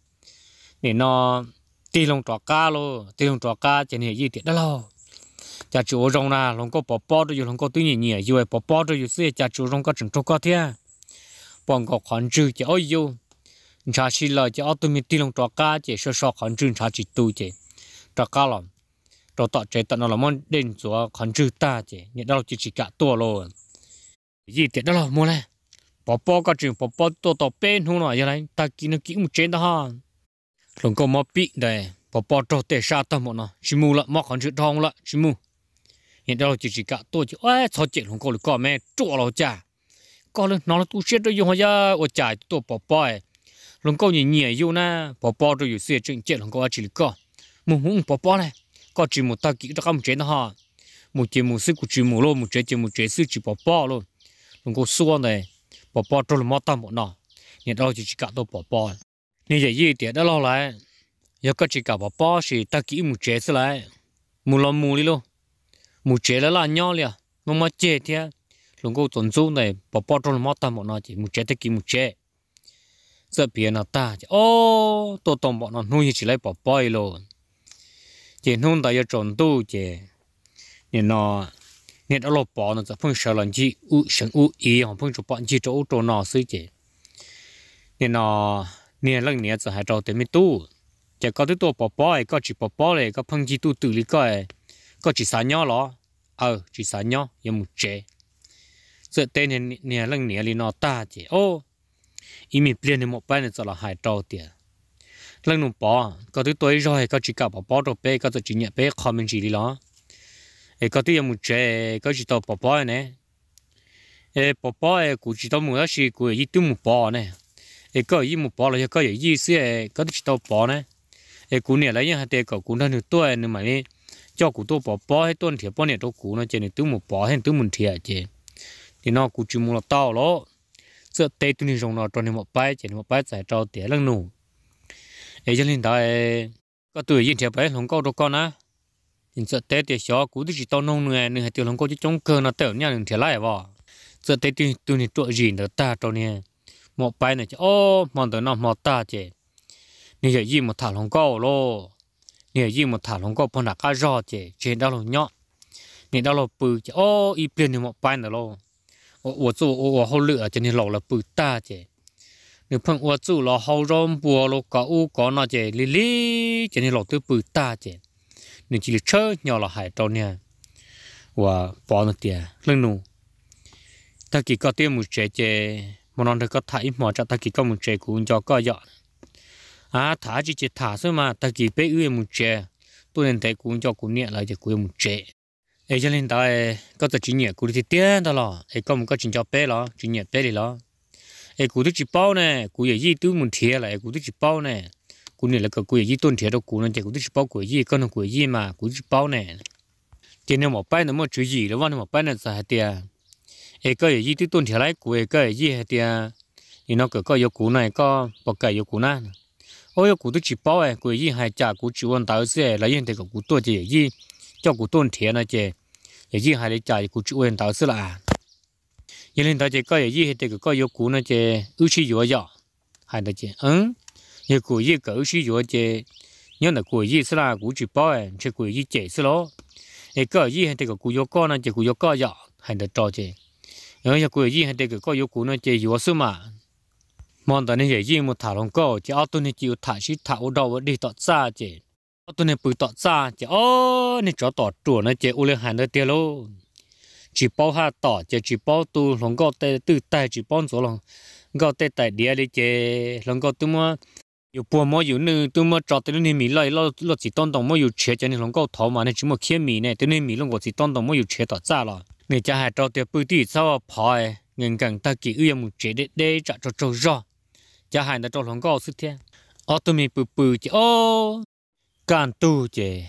để nóตีลงตอกาโลตีลงตอกาจะเนี่ยยี่เดียดแล้วจะจูรงนะลงก็ปอปอตัวอยู่ลงก็ตัวเนี่ยเนี่ยอยู่ไอ้ปอปอตัวอยู่เสียจะจูรงก็ถึงทุกก็เทียปองก็ขวัญจื้อจะอ้อยอยู่ชาชิลจะเอาตัวมีตีลงตอกาจะชอบขวัญจื้อชาจิตตูจะตอกาหล่อตัวต่อใจตอนนั้นเรามันเด่นตัวขวัญจื้อตาจะเนี่ยเราจะจิกะตัวโลยี่เดียดแล้วมัวเลยปอปอก็จึงปอปอตัวต่อเป็นหัวหน่อยยังไงตากินกินมุเจนตาฮะหลงก็มาปีได้พอปอโตเตะชาตั้งหมดเนาะชิมูละมาขันจุดทองละชิมูเห็นเราจิกะตัวจิเอ้ยชอเจ็ดหลงก็เลยก็แม่จั่วเราจ้าก็เลยนอนตู้เช็ดด้วยยงหายาว่าจ่ายตัวปอปอยหลงก็เหนียวอยู่นะปอปอตัวอยู่เสียจึงเจ็ดหลงก็จิลิก็มุ้งปอปอเลยก็จิมูตะกี้ตะกำเจนฮะมูเจมูซื้อกูจิมูโลมูเจซื้อจิปอปอโลหลงก็ส่วนเลยปอปอตัวละมาตั้งหมดเนาะเนี่ยเราจิกะตัวปอปอนี่จะยี่เดียดได้เราเลยยก็จิกับป้อสิตะกี้มูเจสเลยมูลมูลิโลมูเจแล้วล่ะย่อเลยมันมาเจเทียหลวงก็ตนสู้เลยป้อตรงมอตามหมดน่ะจิมูเจตะกี้มูเจเสื้อเปียน่ะตาจิโอ้ตัวตรงบ่น่ะนู่นสิเลยป้ออีโลเจนู่นแต่ยจนตู้เจเนี่ยน่ะเนี่ยเราป้อน่ะจะเพิ่งเฉลิมจีอุเฉิงอุอีของเพิ่งจะป้อนจีโจอุตัวน่ะซื้อเจเนี่ยน่ะเนี่ยเรื่องเนี้ยจะให้เราเต็มไม่ตู้จะก็ตัวปอปอยก็จีปอปอเลยก็พังจีตู้ตื่นลิก็จีสานย่อหรอจีสานย่อยังมุเจเสร็จเต้นเนี่ยเรื่องเนี่ยลีนอตาเจโอ้อีมีเปลี่ยนในหมดไปเนี่ยจะละหายเราเตียเรื่องนุ่มปอก็ตัวรอยก็จีกับปอปอตัวเป้ก็จะจีเนี่ยเป้คอมเมนจีลีล้อก็ตัวยังมุเจก็จีตัวปอปอยเนี่ยปอปอยกูจีตัวมือสิกูยี่ตัวมุปอเนี่ยก็ยี่มุปอเลยก็อย่างยี่เสียก็จีตัวปอเนี่ยกูเนี่ยแล้วยังหาเด็กกูนั่นอยู่ตัวนึงมาเนี่ยเจ้ากูตัวปอปอให้ต้นเถียปอเนี่ยตัวกูนะเจนี่ตัวหมูปอให้ตัวมันเถียเจที่นอกูจิมูละเต้าแล้วเสื้อเตะตัวนี้ตรงนอตัวนี้หมดไปเจนี่หมดไปใส่เจ้าเตี๋ยเรื่องหนูจะเล่นได้ก็ตัวยินเถียไปหลงก็ตัวก่อนนะยินเสื้อเตะเตี๋ยชอกูที่จิตนงเนื้อเนื้อเตี๋ยหลงก็จะจงเกินนะเต๋อเนี่ยหนึ่งเถียไรวะเสื้อเตะตัวนี้ตัวจีนเต๋อตาตัวเนี่ยหมดไปเนี่ยจะโอ้มองเต๋อนอหมดตาเจนี่จะยิ่งมาถาลงก็โลนี่ยิ่งมาถาลงก็พนักก็รอเจเจดาวลงเนาะนี่ดาวลงปืนจะโอ้อีเปลี่ยนนี่หมดไปนะโลอวดจู่อวดเขาเลือจะนี่หลอกละปืนตาเจนี่เพิ่งอวดจู่เราเขาร้อนบัวโลก็อู้ก็น่าเจลิลิจะนี่หลอกตัวปืนตาเจนี่จีเชื่อเนาะเราหายตัวเนี่ยว่าปอนเตียเรื่องนู้ถ้ากี่ก็เตี้ยมุเจเจมันนอนเธอก็ถ่ายหมอจะถ้ากี่ก็มุเจกูจะก็ยอดถาจีเจถาซึ่งมาตะกี้ไปมุเจตัวนั้นแต่กูจะกูเนี่ยเราจะกูมุเจจะเล่นได้ก็จะจีเนี่ยกูที่เตี้ยตลอดก็มันก็จีจะเป้หรอจีเนี่ยเป้เลยหรอกูที่จีเป้าเนี่ยกูอย่ายี่ตู้มันเทียเลยกูที่จีเป้าเนี่ยกูเนี่ยแล้วก็กูอย่ายี่ต้นเทียตัวกูนั่นแต่กูที่จีเป้ากูยี่ก็นั่งกูยี่มากูที่จีเป้าเนี่ยเจเนี่ยหมอไปเนี่ยมันจียี่แล้ววันหมอไปเนี่ยจะเตี้ยก็อย่ายี่ตู้ต้นเทียไรกูก็อย่ายี่เตี้ยนี่น้องก็ยกกูเนี่ยก็ปกติยกกูนั่นโอ้ยกูตัวจีบป้ากูยี่หายจากกูจีวันดาวเสียแล้วยังแต่กูตัวเจยี่เจ้ากูต้นเทียนนะเจยี่หายได้จ่ายกูจีวันดาวเสียละยังเล่นดาวเจก็ยี่แต่ก็ยกกูนะเจอุชิยัวยาหายได้เจยังกูยี่ก็อุชิยัวเจยังแต่กูยี่สละกูจีบป้าเชื่อกูยี่เจสละก็ยี่แต่กูยกก้อนนะเจกูยกก้อนยาหายได้จ่อเจยังกูยี่แต่ก็ยกกูนะเจยัวสมามองตอนนี้ยิ่งมุถาลงก็จะเอาตัวนี้จิวถ่ายชิถ่ายอุดรดีต่อซาเจเอาตัวนี้ปืนต่อซาเจโอ้นี่จอต่อตัวนะเจอุเลหันเดียวโลจีป้าหาต่อเจจีป้าตัวลงก็เตะตื้อแต่จีป้าตัวลงก็เตะแต่เดียวเลยเจลงก็ตัวมัวอยู่ปัวมัวอยู่นึงตัวมัวจอดตัวนี้มีเลยเราจีต้นตรงมัวอยู่เฉยจะนี่ลงก็ถอมาเนี่ยจีมัวเขี้ยมีเนี่ยตัวนี้มีลงก็จีต้นตรงมัวอยู่เฉยต่อซาละนี่จะหาจอดเตะปืนที่เศร้าพอยเงินกันตะกี้มุเจเดจะโจรอจะหายแต่ตัวหลงก็สุดเทียตัวมีปื้อๆจะโอ้การตู้เจ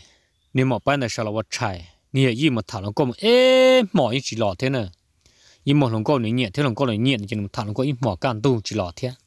nếu một bài này sao là vật chạy nhiều gì mà thảo nó có một ế mỏ như chỉ lọt thế nè như một lòng con này nhẹ thế lòng con này nhẹ thì một thảo nó có ít mỏ can tu chỉ lọt thế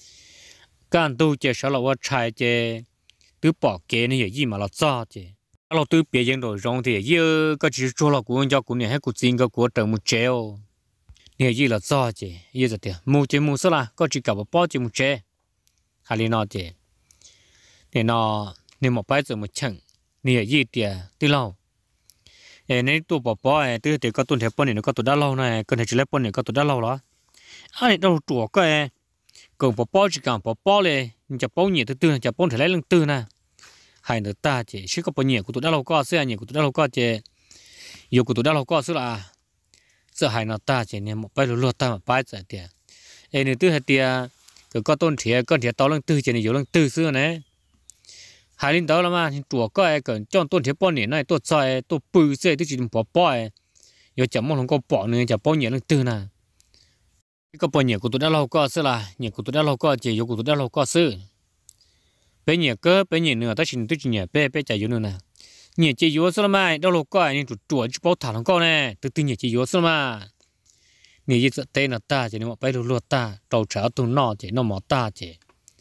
can tu chỉ sao là vật chạy chỉ tứ bỏ kế này gì mà lọt ra chỉ lọt tứ bề dân rồi rong thì như có chỉ cho là của cho của này hay của chính cái của trời một treo nhiều gì là ra chỉ như thế mua chỉ mua sao là có chỉ cả một bao chỉ một treo hay là nó chỉ để nó nếu một bài giờ một chẳng nhiều gì thì từ lâu nên tụi bỏ từ thì có tuần theo bọn này nó có tuần đã lâu này cần phải chỉ lấy bọn này có tuần đã lâu đó anh đâu chuột cái cần bỏ chỉ cần bỏเลยจะbỏ nhiều từจะbỏ thì lấy lần từ nè hay nữa ta chỉ chỉ có bao nhiêu của tuần đã lâu có xưa nhiều của tuần đã lâu có chỉ nhiều của tuần đã lâu có xưa là giờ hay nó ta chỉ nên một bài lúa ta một bài giờ thì nên từ hay thì có tuần thì có thì tao lần từ chỉ nhiều lần từ xưa này hai linh đó là mà chuột cái cần chọn tuần thì bao nhiêu này tuần sai tuần bự sẽ tức chỉ bỏ giờ chậm một lần có bỏ nữaจะbao nhiêu lần từ nè có bao nhiêu của tụi đã lâu có xưa là nhiều của tụi đã lâu có chỉ nhiều của tụi đã lâu có xưa bây nhiêu cơ bây nhiêu nữa ta chỉ nhiều bây chạy nhiều nữa nè nhiều chỉ nhiều xưa mà đã lâu có nhưng chuột chỉ bao thằng con nè từ nhiều chỉ nhiều xưa mà nhiều gì tên là ta chỉ một bây lúa ta trâu chảo tụi nó chỉ nó mỏ ta chỉ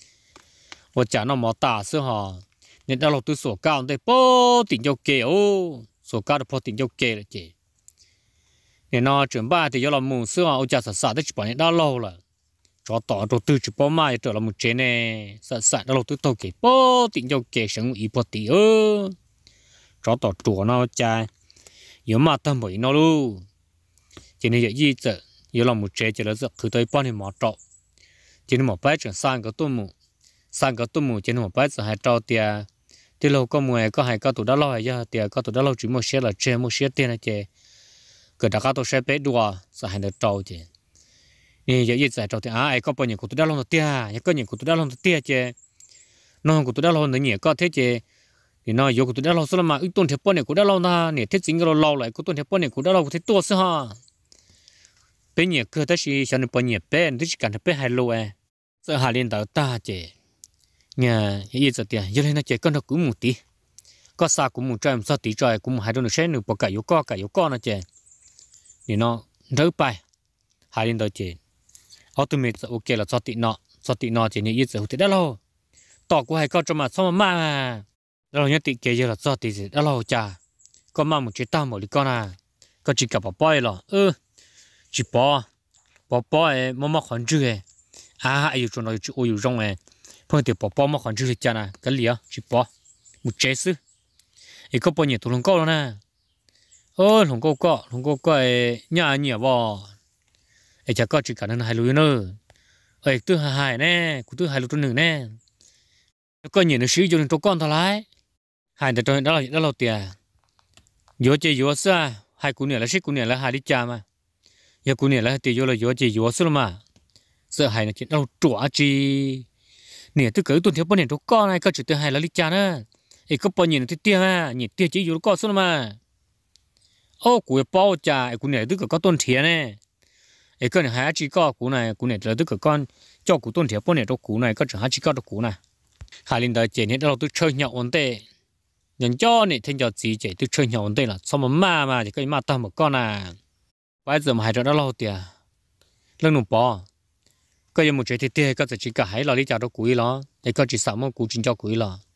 và chả nó mỏ ta xưa họ nên đã lâu từ số cao đây bao tiền cho kê số cao được bao tiền cho kê là chỉ nên nó chuyển ba thì do là mùng xưa ông cha sợ đấy chỉ bảo đã lâu rồi cho tỏ đầu tư chỉ bao mai trở là một chế này sợ đã lâu tư tàu kể bao tiền cho kể sống ý bao tỷ cho tỏ chùa nó cha yếu mà tâm bởi nó luôn chỉ nên vậy gì chứ yếu là một chế chỉ là giật cứ tới bao nhiêu mỏ trọ chỉ nên một bãi chuyển sang cái tôm mù chỉ nên một bãi giờ hai trâu tiền thì lâu có mùa có hai có tụi đã lâu hay giờ tiền có tụi đã lâu chỉ một xe là chế một xe tiền là chế cái đặc tôi sẽ bé đùa sẽ hành được trâu chứ nè giờ giờ trâu thì ai có bao nhiêu của tôi đã long tia có nhiều của tôi đã long tia chứ nó của tôi đã long nhiều có thế chứ thì nó nhiều của tôi đã long số mà ít tuần thì bao nhiêu của đã long na nè thế chính cái lâu lại của tuần thì bao nhiêu của đã long thế tua sao ha bé nhiều cơ thế thì sao nó bao nhiêu bé thế chỉ cần bé hai lô giờ hà liên đạo ta chứ nhà giờ thì giờ này nó chỉ có nó cũng một tí có sao cũng một trăm sao tí trời cũng hai đôi nó sẽ được bao cả yếu co nó chứ thì nó rớt bay hai lên đó chị automate ok là cho tị nọ chỉ như giờ thì đã lâu tỏ của hai con cho mà xong mà rồi nhớ tị kia giờ là cho tị gì đã lâu chả có mà một chế tao một lý con có chỉ cả bỏ boi rồi chỉ bỏ mà khoản chữ ai cho nó chữ ôi rong phong tiền bỏ mà khoản chữ chả nè cái gì chỉ bỏ một chế sư có bao nhiêu tụi nó có rồi nè không có nhà nhiều bò chả có chỉ cả nên hai lúa nữa thứ hai nè của thứ hai lúa nữa nè có nhiều nó sử dụng cho con thôi lại hai đứa đó là lâu tiền vô chơi vô sao hai cụ này là sức cụ này là hai đi cha mà giờ cụ này là tiền vô là vô chơi vô sao mà sợ hai là chuyện đâu trũa chi nè tôi cởi tuần theo bao nhiêu cho con này có chỉ thứ hai là đi cha nữa có bao nhiêu thì tiền nhiệt tiền chỉ vô con sao mà của bao trà của này tức là có tôn thiệt này cái này hai chỉ có của này là tức là con cho của tôn thiệt bao này cho của này có chỉ hai chỉ có được của này hai linh đời chuyện hết đâu tôi chơi nhậu ổn tệ nhận cho này thêm cho gì vậy tôi chơi nhậu ổn tệ là sao mà chỉ có mà tao một con bây giờ mà hai đó lâu tiền lần nụ bỏ có một chuyện thì tiền có chỉ cả hai là đi chào cho quý nó để có chỉ sợ một cú chính cho quý là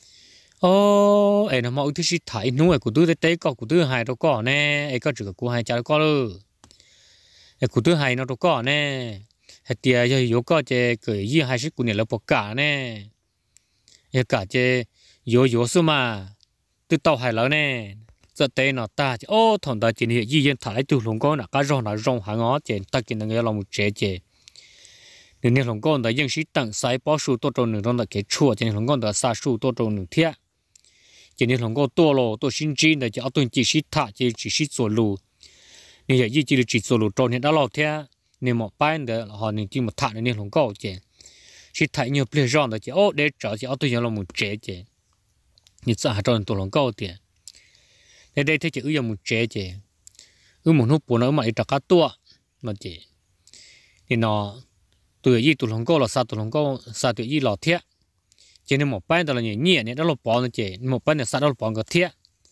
nó mà thứ gì thấy nuôi của tôi tế có của tôi hai đâu có nè có chỉ của hai cháu có luôn của tôi hai nó đâu có nè hết tiền giờ yếu có chơi cười gì hai sức của này là bọc cả nè cả chơi yếu số mà tôi tàu hai lớn nè giờ tế nó ta thằng ta chỉ hiện gì thải từ lồng con là cá rong hàng ngó chơi ta chỉ là người làm một chơi nên lồng con ta dân sĩ tặng sai bao số tô trâu nửa trong là cái chua cho nên lồng con ta sa số tô trâu nửa thiệt chỉ nên lòng có tua lô tua sinh chín để cho tôi chỉ xí thả chỉ xí sổ lù nên vậy chỉ chỉ sổ lù tròn hiện đã lọt thế nên một bài để họ nên chỉ một thả nên lòng có chứ xí thả nhiều plei rong để chỉ để cho chỉ tôi nhớ là một chế chứ như sao hạt tròn tôi lòng có tiền để đây thấy chỉ một chế chứ một nút bùn nó mà ít cả tua mà chỉ nên nó tôi lòng có là sao tôi lòng có sao tôi lọt thế cho nên một bài đó là nhẹ nhẹ này đó là bỏ nó chỉ một bài này sao đó là bỏ cái thiệt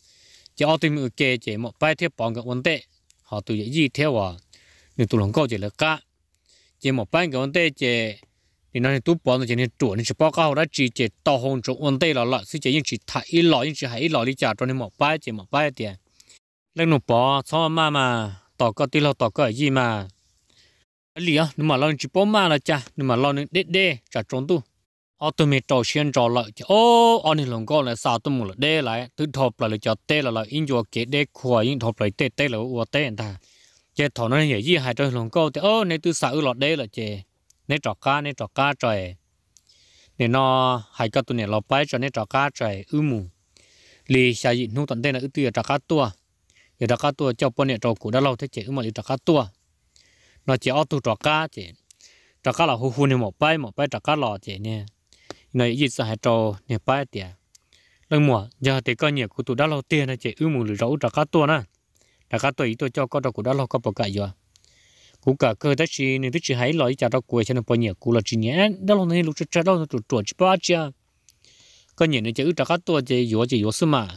chỉ ở tụi mình kê chỉ một bài theo bọn cái vấn đề họ tụi gì theo à nếu tụi lòng câu chỉ là cá chỉ một bài cái vấn đề chỉ thì nó tụi bọn nó chỉ nên chuẩn chỉ báo cáo đó chỉ tao hông trong vấn đề là sự chỉ những chỉ thay ít lọ những chỉ hay ít lọ đi trả cho nên một bài chỉ một bài tiền lên nó bỏ sau mà tao có tí lo tao có gì mà lý à nhưng mà lo chỉ bỏ mà là cha nhưng mà lo nên đê trả trốn tu ở tụi mình trò xuyên trò lợi ô anh này lòng câu là sao tụi mình là đê lại tự thọp lại cho tê là in cho cái đê khua in thọp lại tê là ua tê người ta chế thọ nó như gì hai trò lòng câu thì ô này tôi sợ lọt đê là chế này trò cá trời nên nó hai cái tụi này lọt bay cho này trò cá trời mù lì xài gì nung tận đây là từ trò cá tua giờ trò cá tua cho bọn này trò cũ đã lâu thế chế mà trò cá tua nó chỉ ở tu trò cá chế trò cá là hu này một bay trò cá lọt chế nè này ít sai trò nè bay tiệt lần mùa giờ thì coi nhiều của tụi đã lâu tiền này chỉ mù lười rau trà cá tua nè trà cá tua ý tôi cho con trò của đã lâu có bao cải rồi cũng cả cơ đất gì nên tôi chỉ hãy nói trà trò của cho nên bao nhiêu của là chỉ nhé đã lâu này lúc trà lâu tụi chuột chỉ bao chia coi nhiều này chỉ trà cá tua chỉ yếu xí mà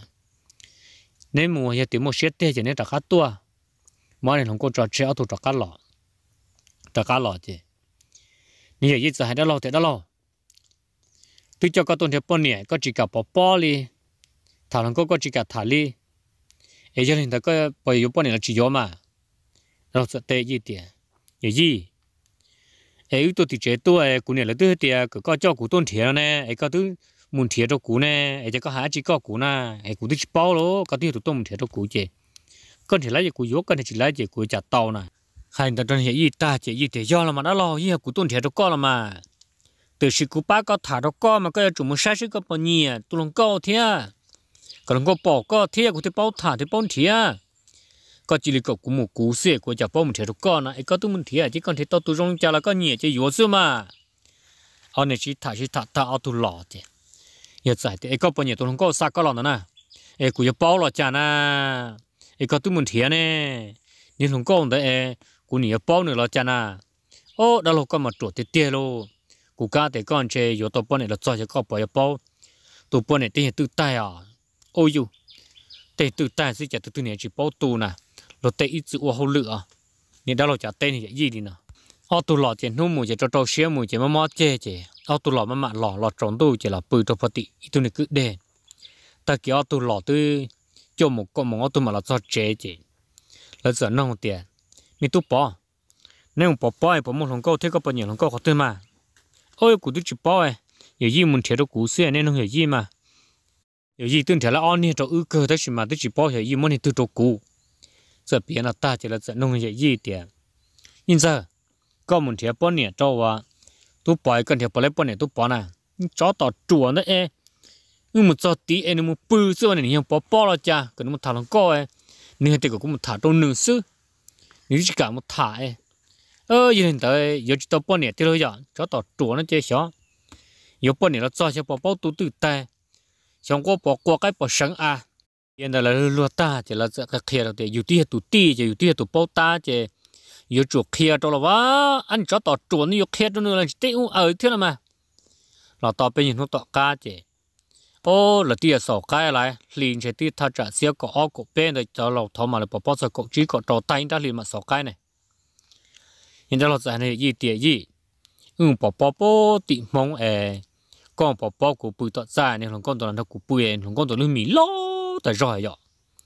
nên mùa giờ thì một set tiền chỉ nên trà cá tua mà này không có trò chơi ở tụi trà cá lọ chỉ như vậy ít sai đã lâu thì đã lâu tôi cho các tuần theo bọn nhẹ có chỉ cả bỏ đi thảo luận có chỉ cả thả đi ấy cho nên ta có bây giờ bọn nhẹ là chỉ do mà nó sẽ tệ gì tiền gì ấy tôi thì chế tôi của nhẹ là tôi tiền có cho của tuần thiệt nè ấy có tôi muốn thiệt cho của nè ấy cho có hai chỉ có của nè ấy của tôi chỉ bao lố có tôi tôi muốn thiệt cho của chế con thì lấy gì của yếu con thì chỉ lấy gì của chặt tàu nè hay ta trong gì ta chỉ gì thì do là mà nó lo gì của tuần thiệt cho con là mà từ sự cố bác có thả đó có mà cái chủ muốn sai sự có bao nhiêu tụi nó có thế còn nó bỏ có thế của tôi bao thả thì bao thế có chỉ là của một cú xe của chả bao một thế đó có nè có tụi mình thế chứ còn thế tao tụi trong chả là có nhiều chứ yếu xưa mà anh này chỉ thả ở tụi lọ chứ hiện tại thì có bao nhiêu tụi nó có sao có lọ nữa nè của bao lọ chả nè có tụi mình thế nè nhưng không có đấy của nhiều bao nữa lọ chả nè ô đó là có mà chuột thì tiền luôn cụ cá thì con chơi yếu tố bọn này là cho có bao nhiêu bao tụ bọn này thì tự tay à ôi dù thì tự tay sẽ chả tự này chỉ bao tụ nè rồi thì ít chữ hậu lửa nên đó là chả tên thì gì đi nè ở tụ lọ chỉ nung mùi chỉ cho xé mùi chỉ mà chê ở tụ lọ mà lọ tròn tụ chỉ là bự cho phát tị tụ này cứ đè ta kia ở tụ lọ tụ cho một con món ở tụ mà là cho chê là giờ nông tiền mình tụ bỏ nếu bỏ một lòng câu thế có bao nhiêu lòng câu có tên mà ôi cụ tôi chỉ bao giờ gì muốn theo cụ xe nên không hiểu gì mà giờ gì tôi theo là on đi cho cơ đó mà tôi chỉ bao giờ gì muốn thì tôi cho cụ giờ biển là ta chỉ là giờ nông giờ gì tiền nhưng giờ có muốn theo bao nhiêu cho và tôi bao cần theo bao lấy bao nhiêu tôi bao nè cho tao chuột đó nhưng mà cho tí em muốn bự xưa này nhiều bao là cha cần một thằng nó coi nên thì cũng một thằng trong nửa xứ nếu chỉ cả một thằng hiện tại giờ chỉ tao bao nhiêu thì thôi giờ cho tao chuột nó chơi xó giờ bao nhiêu là cho bao tu tự tay xong có bỏ cái bỏ sáng hiện tại là lúa ta chỉ là cái kia là đểอยู่ที่ตุตีจะอยู่ที่ตุbao taจะอยู่จุกเคียตัวละว่าอันจะต่อจวนอยู่เคียตัวนึงเลยเตี้ยเท่านั้นมาเราต่อไปยินทุกต่อกาจะโอ้ละที่จะสอกายอะไรลิงใช้ที่ถ้าจะเสียก็ออกก็เป็นแต่จะเราทำมาเลยพอสกจีก็ต่อไตได้ลิงมาสอกายเนี่ยhiện tạiเราจะให้ยี่เตี้ยยี่พอติมองcon bỏ của bùi tọt ra nên thằng con tụi nó của bùi thằng con tụi nó mì lo tại rồi vậy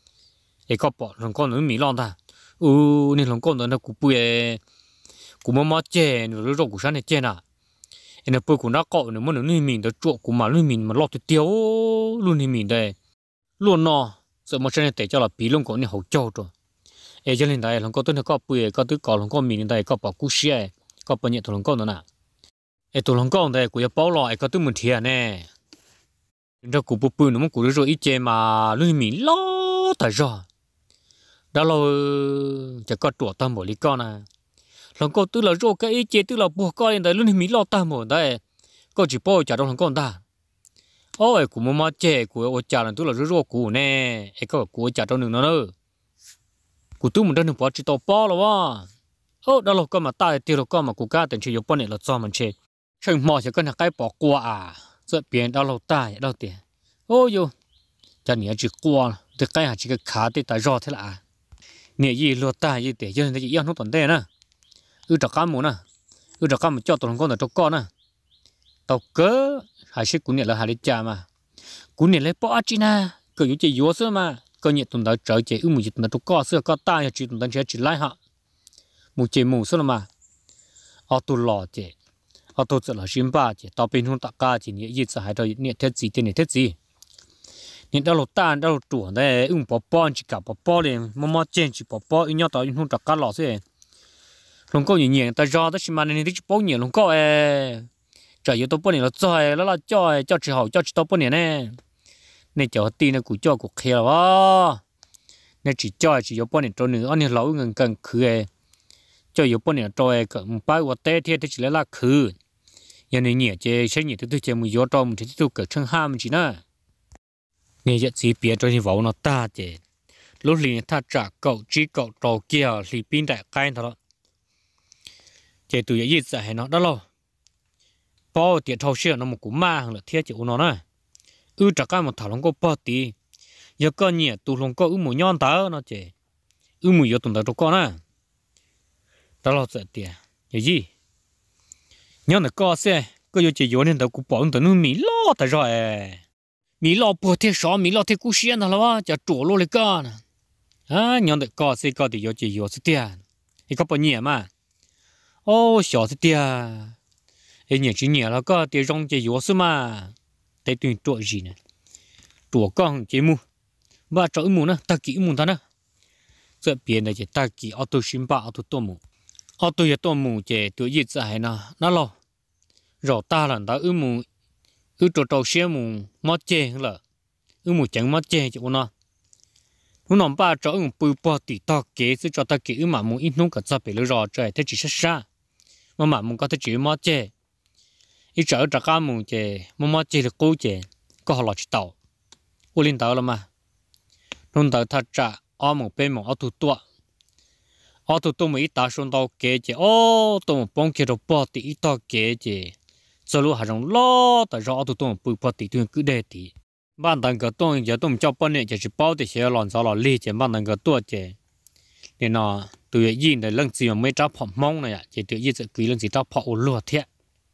ấy có bỏ thằng con nó mì lo ta nên thằng con tụi nó của bùi của mama chè nó rồi của sáng này chè nè nên bùi của nó cọ nó muốn nó mì nó chuột của mà nó mì mà lọt tiêu luôn thì mì đây luôn nó sợ mà trên này để cho là bí luôn có này hậu châu rồi ấy cho nên đây thằng con tụi nó có bùi có tứ cọ thằng con mì đây có bỏ cú xe có bao nhiêu thằng con nữa nè tụi lòng con đây cũng bao lại có tụi mình thiệt nè, đó cũng bự nó cũng rồi ít chè mà lưỡi mì lo tại rồi, đó là chỉ có chuột tao một lý con à, lòng con tức là rồi cái ít chè tức là buộc con lên đây lưỡi mì lo tao một đây, có chỉ bao chả đâu lòng con ta, ôi cũng mà chè của chả là tức là rồi của nè, có của chả đâu nữa, của tụi mình đang được bao chỉ tao bao rồi wa, đó là con mà ta tiêu là con mà của cá tiền chỉ có bao nhiêu là cho mình chè chẳng mò chỉ cần cái bỏ qua giờ biển đâu lâu ta đâu tiền ôi yo cho nhớ chỉ qua thì cái hạt chỉ cái khá thì tại rõ thế là nè gì lúa ta gì để cho nên chỉ ăn nó tổn tệ nè trọ cá mù nè trọ cá mù cho tụi con là trọ con nè tàu cớ hay sẽ cũng nè là hay đi chả mà cũng nè lấy bỏ chi nè cứ như chỉ vô xưa mà có nhiệt tụi nó trở chỉ mù dịch tụi nó trọ con xưa có ta chỉ tụi nó chỉ lại họ mù chỉ mù xưa mà ở tụi lò chỉ ở tụi sẽ là xin ba chỉ tao bên hông tạc ca chỉ nè gì sẽ hay rồi nè thế gì thế nè thế gì nè đâu lột tan đâu lột chuột đấy bỏ chỉ cả bỏ liền mà trên chỉ bỏ nhau tao hông tạc ca lò xưa luôn có nhiều ta do đó mà nên đi bỏ nhiều luôn có trời yêu tôi bỏ nhiều là trời nó là trời cho chỉ hậu cho chỉ tôi bỏ nhiều nè nên cho tin nó cũng cho cũng khéo đó nên chỉ cho chỉ yêu bỏ nhiều trôi nữa anh em lâu ngần cần khử cho yêu bỏ nhiều trôi cỡ một bao quạt tê thì chỉ là khử giờ này nhiều chơi sẽ nhiều thứ chơi một gió tròn thì tôi cỡ chân ham chỉ nè nên giờ chỉ biết cho như vậy nó ta chơi lúc liền ta trả cậu chỉ cậu trò kia thì pin đại cái đó chế tụi ấy dịch hay nó đó lo bao tiền thâu xưa nó một cú ma hàng là thiết chịu nó nè trả cái một thảo long có bao tí giờ con nhỉ tụi long có một nhon tớ nó chế một giờ tụi tớ cho con nè đó là sợ tiền giờ gì nhon là co xe có giờ chỉ vô nên tớ cũng bỏ tớ nó mì lo tại rồi mì lo bùa thế sao mì lo thế cú xiên nó là chả trổ luônเลยcon nhon là co xe co thì giờ chỉ vô tiền thì có bao nhiêu mà ô小的爹，哎，年纪年了个爹种这药是嘛，得对做gì呢？做讲节目，把做目呢，大几目的呢？这边的这大几奥多新巴奥多多目，奥多也多目这对日子还呢，那咯，绕大了到目，做些目没接了，目讲没接就呢。我能把做不把地到给是做到给嘛目一弄个这边了绕这，它只是啥？mà muốn có thể chịu mót chè ít trở ra cá mù chè mót chè được cố chè có họ lọt chỉ tàu u linh tàu là mà luôn tàu thật trả ở một bên một ở thủ tua mấy ta xuống tàu kế chè ô tàu một bông kia được bỏ tí ít tàu kế chè sau lúc họ rong lo tại rõ thủ tua một bự bỏ tí tuyên cứ để tí ban đầu cái tàu giờ tàu cho bọn này chỉ bao thì sẽ lòn sao lòn lì chè ban đầu cái tua chè nên nó tụi yên để lần gì mà mấy cháu phỏng mong này chỉ tụi yên sẽ quý lần gì cháu phỏng lúa thiệt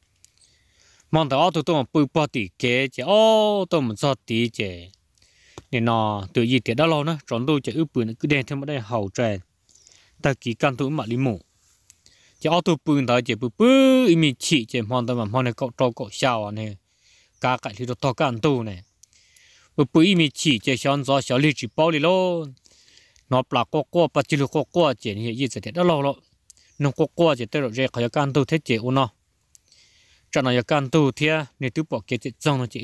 mong tới tụi tôi mà bự bao tỷ kế chỉ tôi muốn cho tí chỉ nên nó tụi yên thiệt đó lâu nữa chọn tôi chỉ ướp bự cứ đen thêm ở đây hậu trời ta kỳ can tụi mà đi mù chỉ tụi bự đó chỉ bự mình chỉ mong tới mà mong này cậu trâu cậu sao này cả cái thì to can tụi này bự mình chỉ sáng gió sáng lì chỉ bao đi luôn nó là cô bắt chỉ được cô chỉ hiện gì sẽ đó lâu nó cô chỉ tới rồi sẽ phải can tu thế chỉ u nó cho nó can tu thế nên tu bỏ cái trong nó chỉ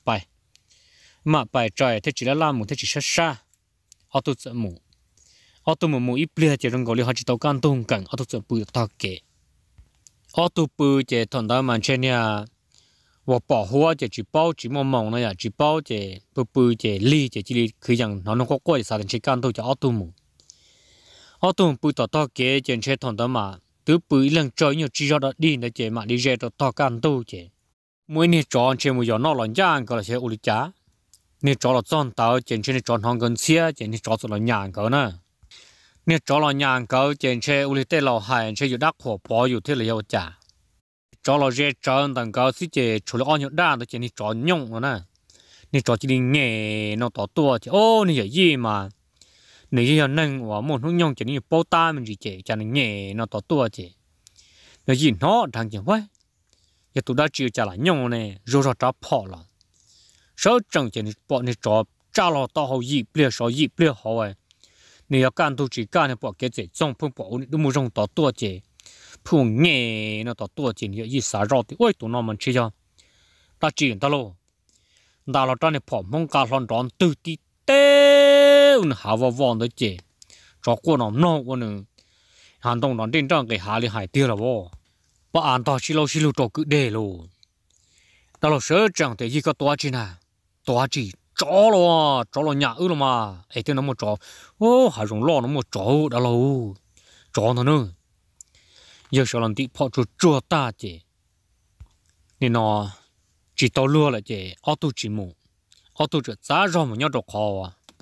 mà bài trời thế chỉ là làm một thế chỉ xa ở tu sợ mù ít bia chỉ trong gọi là họ chỉ tàu can tu cần ở tu sợ bự to kệ ở tu bự chỉ thằng đó mà trên nhà và bỏ hoa chỉ bao chỉ mong này chỉ bao chỉ bự chỉ ly chỉ khi rằng nó có quay sao thì can tu cho auto bự to kế trên xe thằng đó mà từ bự lần chơi nhiều chỉ cho đó đi để chỉ mà đi ra to can tu chỉ mỗi ngày chọn trên một giờ nó là nhang cái là xe ô tô chả nên chọn là chọn tàu trên xe chọn hàng gần xe trên chọn là nhang cái nè nên chọn là nhang cái trên xe ô tô là hai xe อยู่ đắt khổ bỏ อยู่ thế là yêu chả cho là dễ chọn tầng cao xí chế chủ lực nhiều đa đó chỉ ni chọn nhung rồi nè ni chọn chỉ nghề nó tỏ tua chứ ô ni gì mà ni gì nâng và một hướng nhung chỉ ni bao ta mình chỉ chế cho ni nghề nó tỏ tua chứ nó gì nó thằng gì vậy giờ tụi đã chịu trả lại nhung này rồi trả phò là số trồng chỉ ni bỏ ni trả lo tao hậu gì bia hậu ấy ni要干都只干呢bỏ cái gì trong phong bỏ ni都没用tỏ tua chứ phụ nghe nó tao tua chỉ như ý xả rau thì ôi tụi nó mình chơi cho ta chỉ ta lo ta lo cho nên phỏng mong cả lon tròn từ tí tê hào vào vòn đấy chứ cho cô nó qua nữa hàng đông nó đến trong cái hà li hải tiêu là vô bà an ta xí lâu cho cứ để luôn ta lo sợ chẳng thể gì có toa chỉ cho lo nhà ư mà ấy thì nó một cho ô hải rồng lo nó một cho đã lâu cho nó nữa giờ sau lần tí họ chua ta chứ nên nó chỉ tao lừa là chứ auto chỉ mù auto chỉ giá rồi mà nhau đồ khó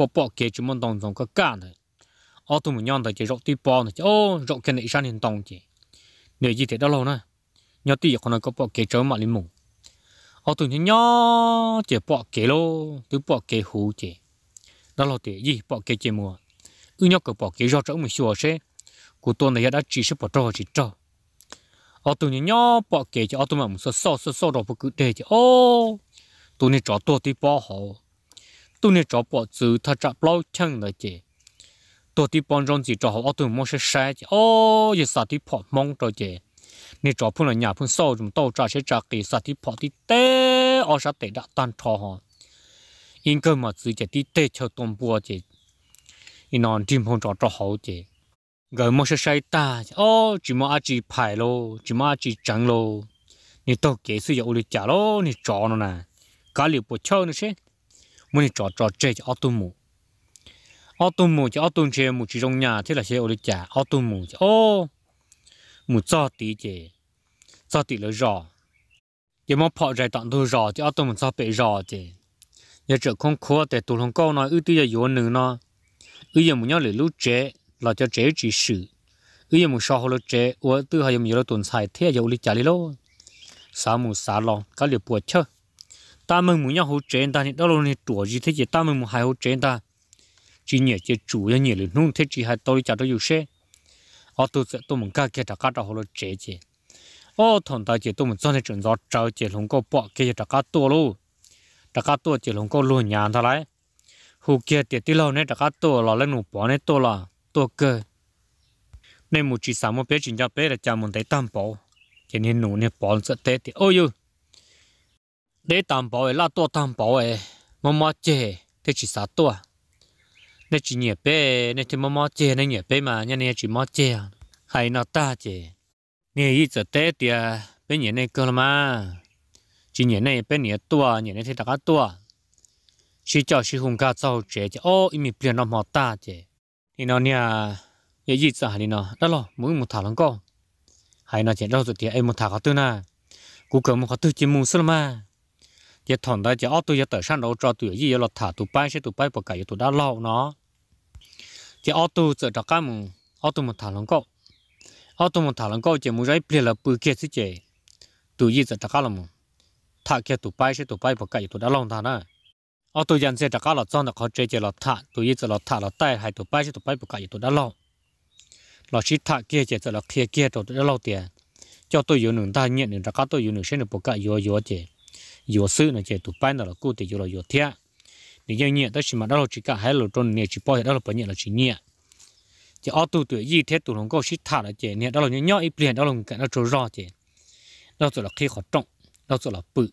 bỏ kế chúng mình đồng đồng cái cạn thôi ô tụi mình nhon tới chỉ rộng tí bò này ô rộng cái này sang hiện đồng chỉ nếu gì thế đó lâu nè nhớ tí còn có bỏ kế chớ mà lên mùng ô tụi nhớ chỉ bỏ kế lô tụi bỏ kế hú chỉ đó là thế gì bỏ kế chỉ mùa nhớ cái bỏ kế rõ mình xua xe của tôi này đã chỉ sẽ bỏ trò chỉ trò ô tụi nhớ bỏ kế cho ô tụi mình so rồi cứ để chứ ô tụi này trò tôi tí bỏ họ tụi này trò bỏ chữ thật chặt lâu chân rồi chứ tôi tí bỏ trong gì trò họ tụi mình sẽ sai chứ ô giờ sao tí bỏ mong rồi chứ này trò phun là nhà phun sâu chúng tôi trả sẽ trả cái sao tí bỏ tí té ở sao té đã tan trò họ in cơ mà chữ chỉ tí té cho tôm bùa chứ in non chim phong trò họ chứ người mua sẽ sai ta ô chỉ mua chỉ phải lô chỉ mua chỉ trắng lô này tôi kể sự dạo lịch trả lô này trò nó nè cá liệu bột chơi nữa chứ muốn trò chơi cho auto mù cho auto chơi mù chỉ trong nhà thế là chơi lịch trả auto mù ô mù cho tí là rò giờ mà phọ trái tận tôi rò cho auto mù cho bị rò chứ giờ trở không khó để tụi thằng câu nói ưu tiên là yếu nữa nó ưu tiên muốn nhau để lúc chế là cho chế chỉ sử ưu tiên muốn sau lúc chế ở từ hai mươi là tuần sai thế giờ lịch trả đi lô sao mù sao lo cá liệu bột chơi ta mình muốn nhau hỗ trợ ta thì đó là này tuổi gì thế chứ ta mình muốn hai hỗ trợ ta chỉ nhẹ chỉ chủ yếu nhẹ là nung thế chỉ hai tôi chả tôi yêu xe ở tôi sẽ tôi muốn cá kia trả cá trả hỗ trợ chứ ở thằng ta chỉ tôi muốn cho nên chuyện đó trâu chỉ không có bỏ kia trả cá tua luôn trả cá tua chỉ không có luôn nhà ta lại hồ kia tiệt tí lâu này trả cá tua là lên nụ bỏ này tua là tua cơ nên một chỉ sáu một bé chỉ cho bé là chả muốn thấy tam bảo cho nên nụ này bỏ sẽ té thì ôi yêu để tam bảo ấy là tua tam bảo ấy mà chè thế chỉ sáu tua nên chỉ nhẹ bé nên thì mà chè nên nhẹ bé mà nhân này chỉ mà chè hay nó ta chè nè ý giờ té thì bé nhẹ này cơ mà chỉ nhẹ này bé nhẹ tua nhẹ này thì đặt tua chỉ cho chỉ hùng cá trâu chè chứ ô im miệng biển nó mà ta chè thì nó nè ý giờ thì nó đó là mỗi một thằng con hay nó chè đâu rồi thì em một thằng có tư na cú cờ một có tư chỉ mù sơ mà giờ thằng đó giờ tôi giờ tới sang đâu cho tụi gì là thả tụi bay sẽ tụi bay bỏ cái tụi đã lâu nó giờ tôi giờ đặt cái mù tôi một thằng con tôi một thằng con chỉ muốn lấy bia là bự kia chứ chứ tụi gì giờ đặt cái là mù thả kia tụi bay sẽ tụi bay bỏ cái tụi đã lâu thằng đó tôi dàn xe đặt cái là cho nó khó chơi là thả tụi gì giờ là thả là tay hay tụi bay sẽ tụi bay bỏ cái tụi đã lâu là chỉ thả kia chỉ là kia tụi đã lâu tiền cho tôi yêu nương ta nhận được đặt cái tôi yêu nương sẽ được bỏ cái yêu chứ yếu sư này chỉ tụi bay nó là cố tình là yếu thiệt, thì như nhẹ đó chỉ mà đó là chỉ cả hai lỗ tròn nhẹ chỉ bao đó là bao nhiêu là chỉ nhẹ, chỉ ở tụi gì thế tụi nó có xịt thả là chỉ nhẹ đó là nhỏ ít liền đó là cái nó trôi ra chỉ, đó là khi họ trọng, đó là bự,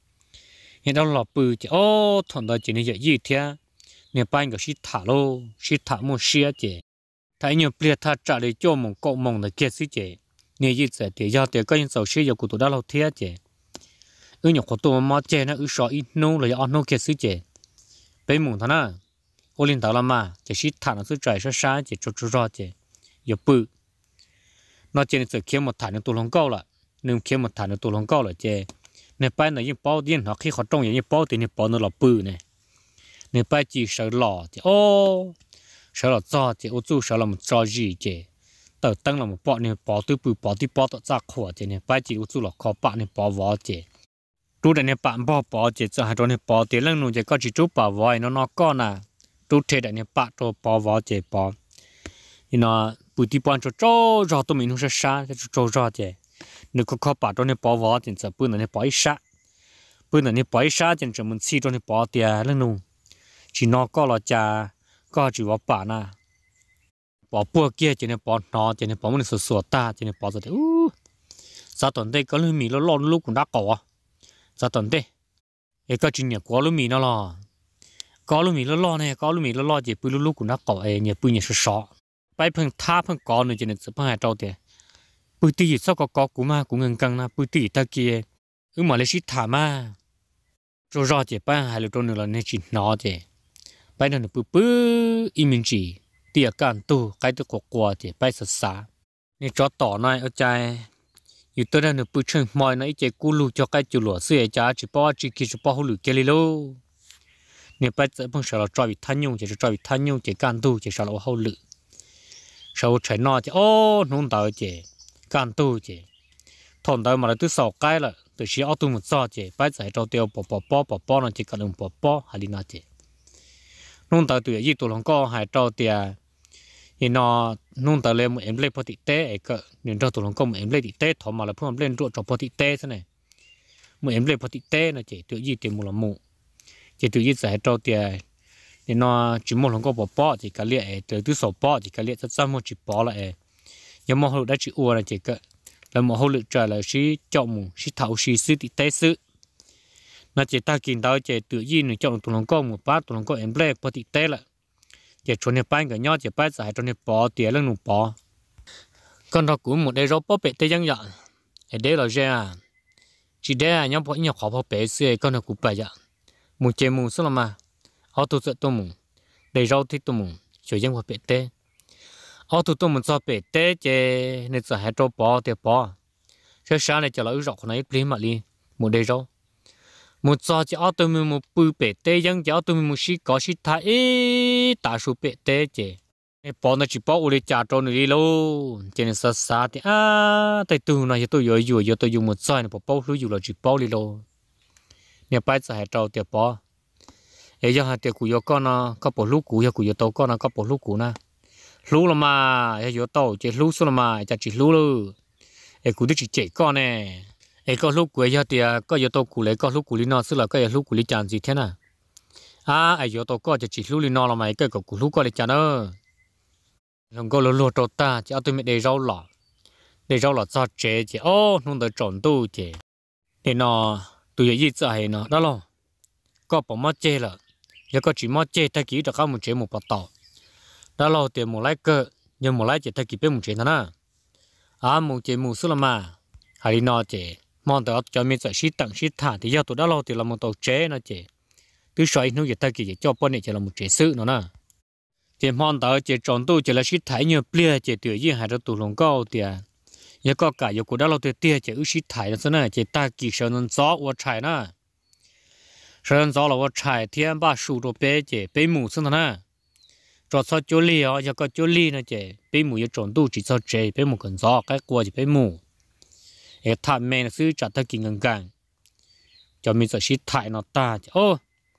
hiện đó là bự chỉ thằng đó chỉ nhẹ gì thế, nhẹ bay cái xịt thả lô, xịt thả một xía chỉ, thấy nhiều liền thả trả để cho một cậu mong là kia xí chỉ, nhẹ gì sẽ để cho để cái những sầu xí của tụi đó là thiệt chỉ nhóc của tôi mà chơi nó sợ ít nô là do nô kia xí chơi, bây mùng thằng nào, ô linh tao làm mà, chỉ xí thằng nó cứ chạy xa chỉ cho ra chơi, giờ bự, nó chơi nó kiếm một thằng nó tụi lòng cao là, nếu kiếm một thằng nó tụi lòng cao là chơi, nếu bay nó như bao tiền họ khi họ trông như bao tiền bao nó là bự này, nếu bay chỉ sợ lò chơi, sợ là cho chơi, chú sợ là một cho gì chơi, tao tăng là một bao này bao từ bự bao từ bao tao ra khổ chơi này, bay chỉ chú là khó bạn này bao vỏ chơi chú đại này bạn bỏ chỉ cho hai đứa này bỏ tiền lần nữa chỉ có chỉ chú bỏ vòi nó con à chú thế đại này bạn cho bỏ vòi chỉ bỏ thì nó bùi tí bọn cho rồi tụi mình không sẽ xa cho rồi chỉ nếu có khó bạn cho này bỏ vòi thì sẽ bữa này bỏ ít xa bữa này bỏ ít xa thì chúng mình xí cho này bỏ tiền lần nữa chỉ nó có là cha có chỉ bỏ bạn à bỏ bữa kia chỉ này bỏ nó chỉ này bỏ mình sửa ta chỉ này bỏ rồi sao tuần đây có lưỡi mì nó lon lúc cũng đã cỏ sao tuần đây cái chuyện này có lưỡi mì nó lo có lưỡi mì nó lo này có lưỡi mì nó lo chỉ bự lúc cũng đã cỏ nhà bự nhà sọ bay phân tháp phân có nữa chỉ nên sẽ phân hai trâu tiền bự tí sao có cũng mà cũng ngân căng na bự tí ta kia mà lấy xịt thả mà rồi rồi chỉ bay hai lượt trâu nữa là nên chỉ nó chỉ bay nó bự im mình chỉ tiệt can tu cáiตัวกลัวchỉ bay sệt sáนี่จอต่อหน่อยเอาใจอยู่ตัวนั้นปืนเชิงมอยนะไอ้เจ้ากูรู้จะใกล้จุลหัวเสียจ้าจีป้อจีกิจป้อหูหรือเกลิโล nếu bây giờ bằng sợ là cho bị thanh nhung chỉ cho bị thanh nhung chỉ can tu chỉ sợ là hậu lự sau chạy nó chỉ ô nông tới chỉ can tu chỉ thôn tới mà là từ sáu cái là từ khi ở tu một giờ chỉ bây giờ cho tiêu bỏ nó chỉ cần dùng bỏ hay đi nào chỉ nông tới từยี่ตัวหลงก็หายเจ้าเตียอีนอนุ่งแต่เลยมันเอ็มเล่พอติเต้ไอ้ก็เนี่ยเจ้าตัวหลงก็มันเอ็มเล่ติเต้ถอมาแล้วเพื่อนเล่นรั่วจบพอติเต้ซะเนี่ยมันเอ็มเล่พอติเต้นะเจตัวยี่เตียมูละมูเจตัวยี่ใส่เจ้าเตียเนี่ยนอจิมหลงก็ปอจีกะเลียไอ้ตัวที่สอบปอจีกะเลียจะซ้ำมันจีปอละไอ้ยังมองเขาได้จีอ้วนนะเจก็แล้วมองเขาเลือกใจเลยชี้เจ้ามูชี้เท้าชี้ซื้อติเต้ซื้อน่าจะตากินดาวเจตัวยี่หนึ่งเจ้าตัวหลงก็หมู่ป้าตัวหลงก็เอ็มเล่พอติเต้ละเจชวนเนี่ยไปกับย่อเจไปใส่ชวนเนี่ยปอเตี๋ยเรื่องหนูปอก่อนเรากู้หมดได้รบปอเป็ดได้ยังอย่างไอ้เด้เราเจ้าchỉ để nhóm bọn nhỏ khó phá bể xưa con nó cũng phải vậy mù chế mù xong mà ao tụt sợ tụi mù để rau thì tụi mù cho dân phá bể tê ao tụt tụi mù cho bể tê chế nên giờ hai trâu bò thì bò sáng sáng này cho nó rau này plei mà đi mù để rau mù cho chỉ ao tụi mù bự bể tê dân chỉ ao tụi mù xí có xí thái ta số bể tê chế bỏ nó chỉ bỏ u đi trả trâu này đi luôn cho nên sao sao thì tại tôi nói tôi vừa tôi dùng một sợi này bỏ lúa là chỉ bỏ đi luôn nhà bây giờ hay trâu thì bỏ ấy giờ hay thì cụ con nó có bỏ lúa cụ cụ tàu con nó có bỏ lúa cụ na lúa là mà ấy giờ tàu chỉ lúa số là mà chỉ lúa luôn ấy cụ chỉ chạy con nè ấy có lúa cụ giờ thì có giờ tàu cụ lấy có lúa cụ đi nó xưa là cái lúa cụ đi chăn gì thế nào ấy giờ tàu có chỉ lúa đi nó là mày cái cụ lúa có đi chăn nữa lòng có lúa trâu ta chỉ ao tôi mới để rau lọ cho chế chỉ ô nông tới trộn tu chế để nó tôi giờ gì vậy nó đó lo có bỏ mót chế là giờ có chỉ mót chế thay kỹ được không một chế một bát tàu đó lo tiền một lái cơ nhưng một lái chế thay kỹ bên một chế nữa nè một chế một số là mà hay nó chế mong tới cho mình sẽ xịt tặng xịt thả thì giờ tôi đó lo thì là một tàu chế nó chế cứ xoay nó giờ thay kỹ cho bên này chỉ là một chế sự nữa nè thì mong tới chỉ trộn tu chỉ là xịt thải nhiều bia chỉ tự nhiên hay là tụ lồng cao thì giờ có cả giờ cũng đã lâu từ tia chỉ ước xịt thải nó này chỉ ta kỳ sơn nó gió và chạy nè sơn gió là và chạy thiên ba sủ đồ bé chỉ bé mù sơn nè cho sao chỗ li giờ có chỗ li nè chỉ bé mù giờ trộn tu chỉ sao chế bé mù cần gió cái qua chỉ bé mù để thảm mẹ nó xứ chặt ta kỳ ngang ngang cho mình sẽ xịt thải nó ta ô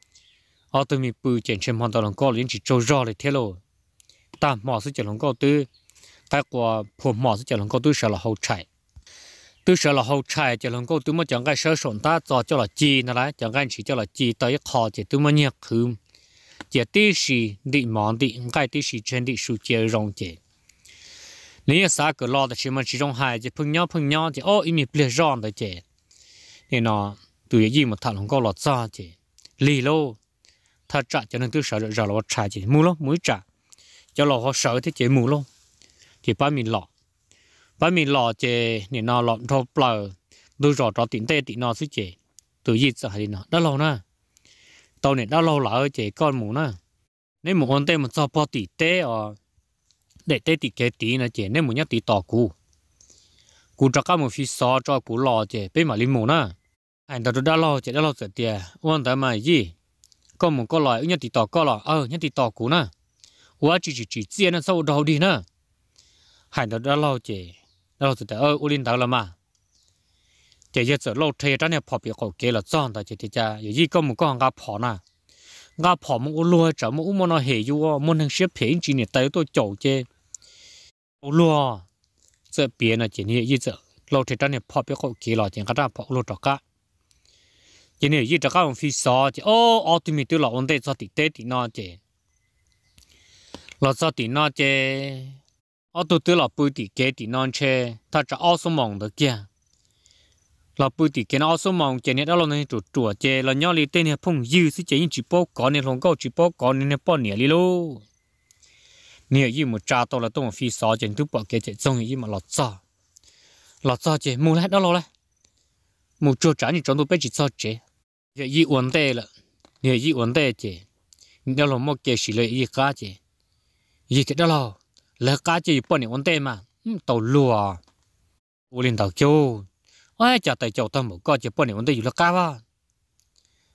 tôi mi bự trên trên mòn tàu lồng cao liền chỉ trâu ròเลยเท่าตามหมอสุดจะลงก็ตื้อแต่กว่าผมหมอสุดจะลงก็ตื้อเสร็จแล้วเขาใช้ตื้อเสร็จแล้วเขาใช้จะลงก็ตื้อมาจังไงเสร็จส่วนตาจอจะละจีนั่นแหละจังไงchỉจะละจีต่อยคอจะตื้อมาเนี่ยคือจะตีสีดิหมอนดิไงตีสีเช่นดิสูเจรงเจนี่สาก็รอแต่ชิมันชิรงหายจะพึ่งย่อจะโอ้อีมีเปลี่ยนร้อนเลยเจนี่เนาะตัวยี่มาถัดลงก็หลอดซ่าเจลีโลถ้าจ่าจะนั่งตื้อเสร็จเราว่าชายจีมูโลมุ้ยจ่าจะหล่อเขาเสร็จที่เจมูโลจีป้ามีหล่อเจเนี่ยนอหล่อทบเปล่าดูจอดติดเต้ติดนอสิเจตัวยี่จะให้นอได้เรานะตอนเนี่ยได้เราหล่อเจก้อนหมูนะในหมูคนเต้มันชอบพอติดเต้อ๋อเด็กเต้ติดเกตีนะเจในหมูเนี่ยติดต่อกูจะก้ามือฟิซอจอกูหล่อเจเป็นหมาลิมูนะไอ้ตัวได้เราเจได้เราเสียเตี้ยวันแต่มายี่ก็มึงก็ลอยเนี่ยติดต่อก็หรอเนี่ยติดต่อกูนะว่าจีเจียนะเศร้าดาวดีนะหายเราเล่าเจเราสุดแต่อุลินดาวละมาเจจะเจอเราเทจ้าเนี่ยพอเปียกเกล้จ้องแต่เจจะอย่างนี้ก็มึงก็งาพอนะงาพอมึงอุลัวจะมึงอุโมนเหยอยู่ว่ามึงทั้งเสียเพลงจีเนี่ยแต่ตัวโจเจอุลัวเจอเปียนะเจนี่ยี่เจอเราเทจ้าเนี่ยพอเปียกเกล้เจก็ได้พออุลัวตอกะเจนี่ยี่จะก้าวฟิซอเจอัลติมิตัวเราอันเดจะติดเตตินอเจเราจะติดนอเจตัวเราปุยติเกตินอนเชถ้าจะเอาสมองเด็กเกี่ยเราปุยติเกนเอาสมองเจเนี่ยเราในตัวเจเราย่อลีเตเนี่ยพุ่งยื้อสิเจยิ่งจีโป้ก่อนเนี่ยลงก็จีโป้ก่อนเนี่ยป้อนเนี่ยลีโลเนี่ยยิ่งมันจ้าตัวเราต้องฟีซอเจนทุกปอกเกเจจงยิ่งมันหลอดจ้าเจมูแล้วเราเลยมูโจจ่านี่จนตัวไปจีจ้าเจเนี่ยยิ่งวันเตละเนี่ยยิ่งวันเตเจเนี่ยเราโมเกสิเลยยิ่งก้าเจยิ่งเกิดเราแล้วก้าจะอยู่ปนเนี่ยวันเต้มาตัวลัวอุลินตัวโจจะแต่เจ้าตั้งหมดก็จะปนเนี่ยวันเต้อยู่แล้วก้าว่า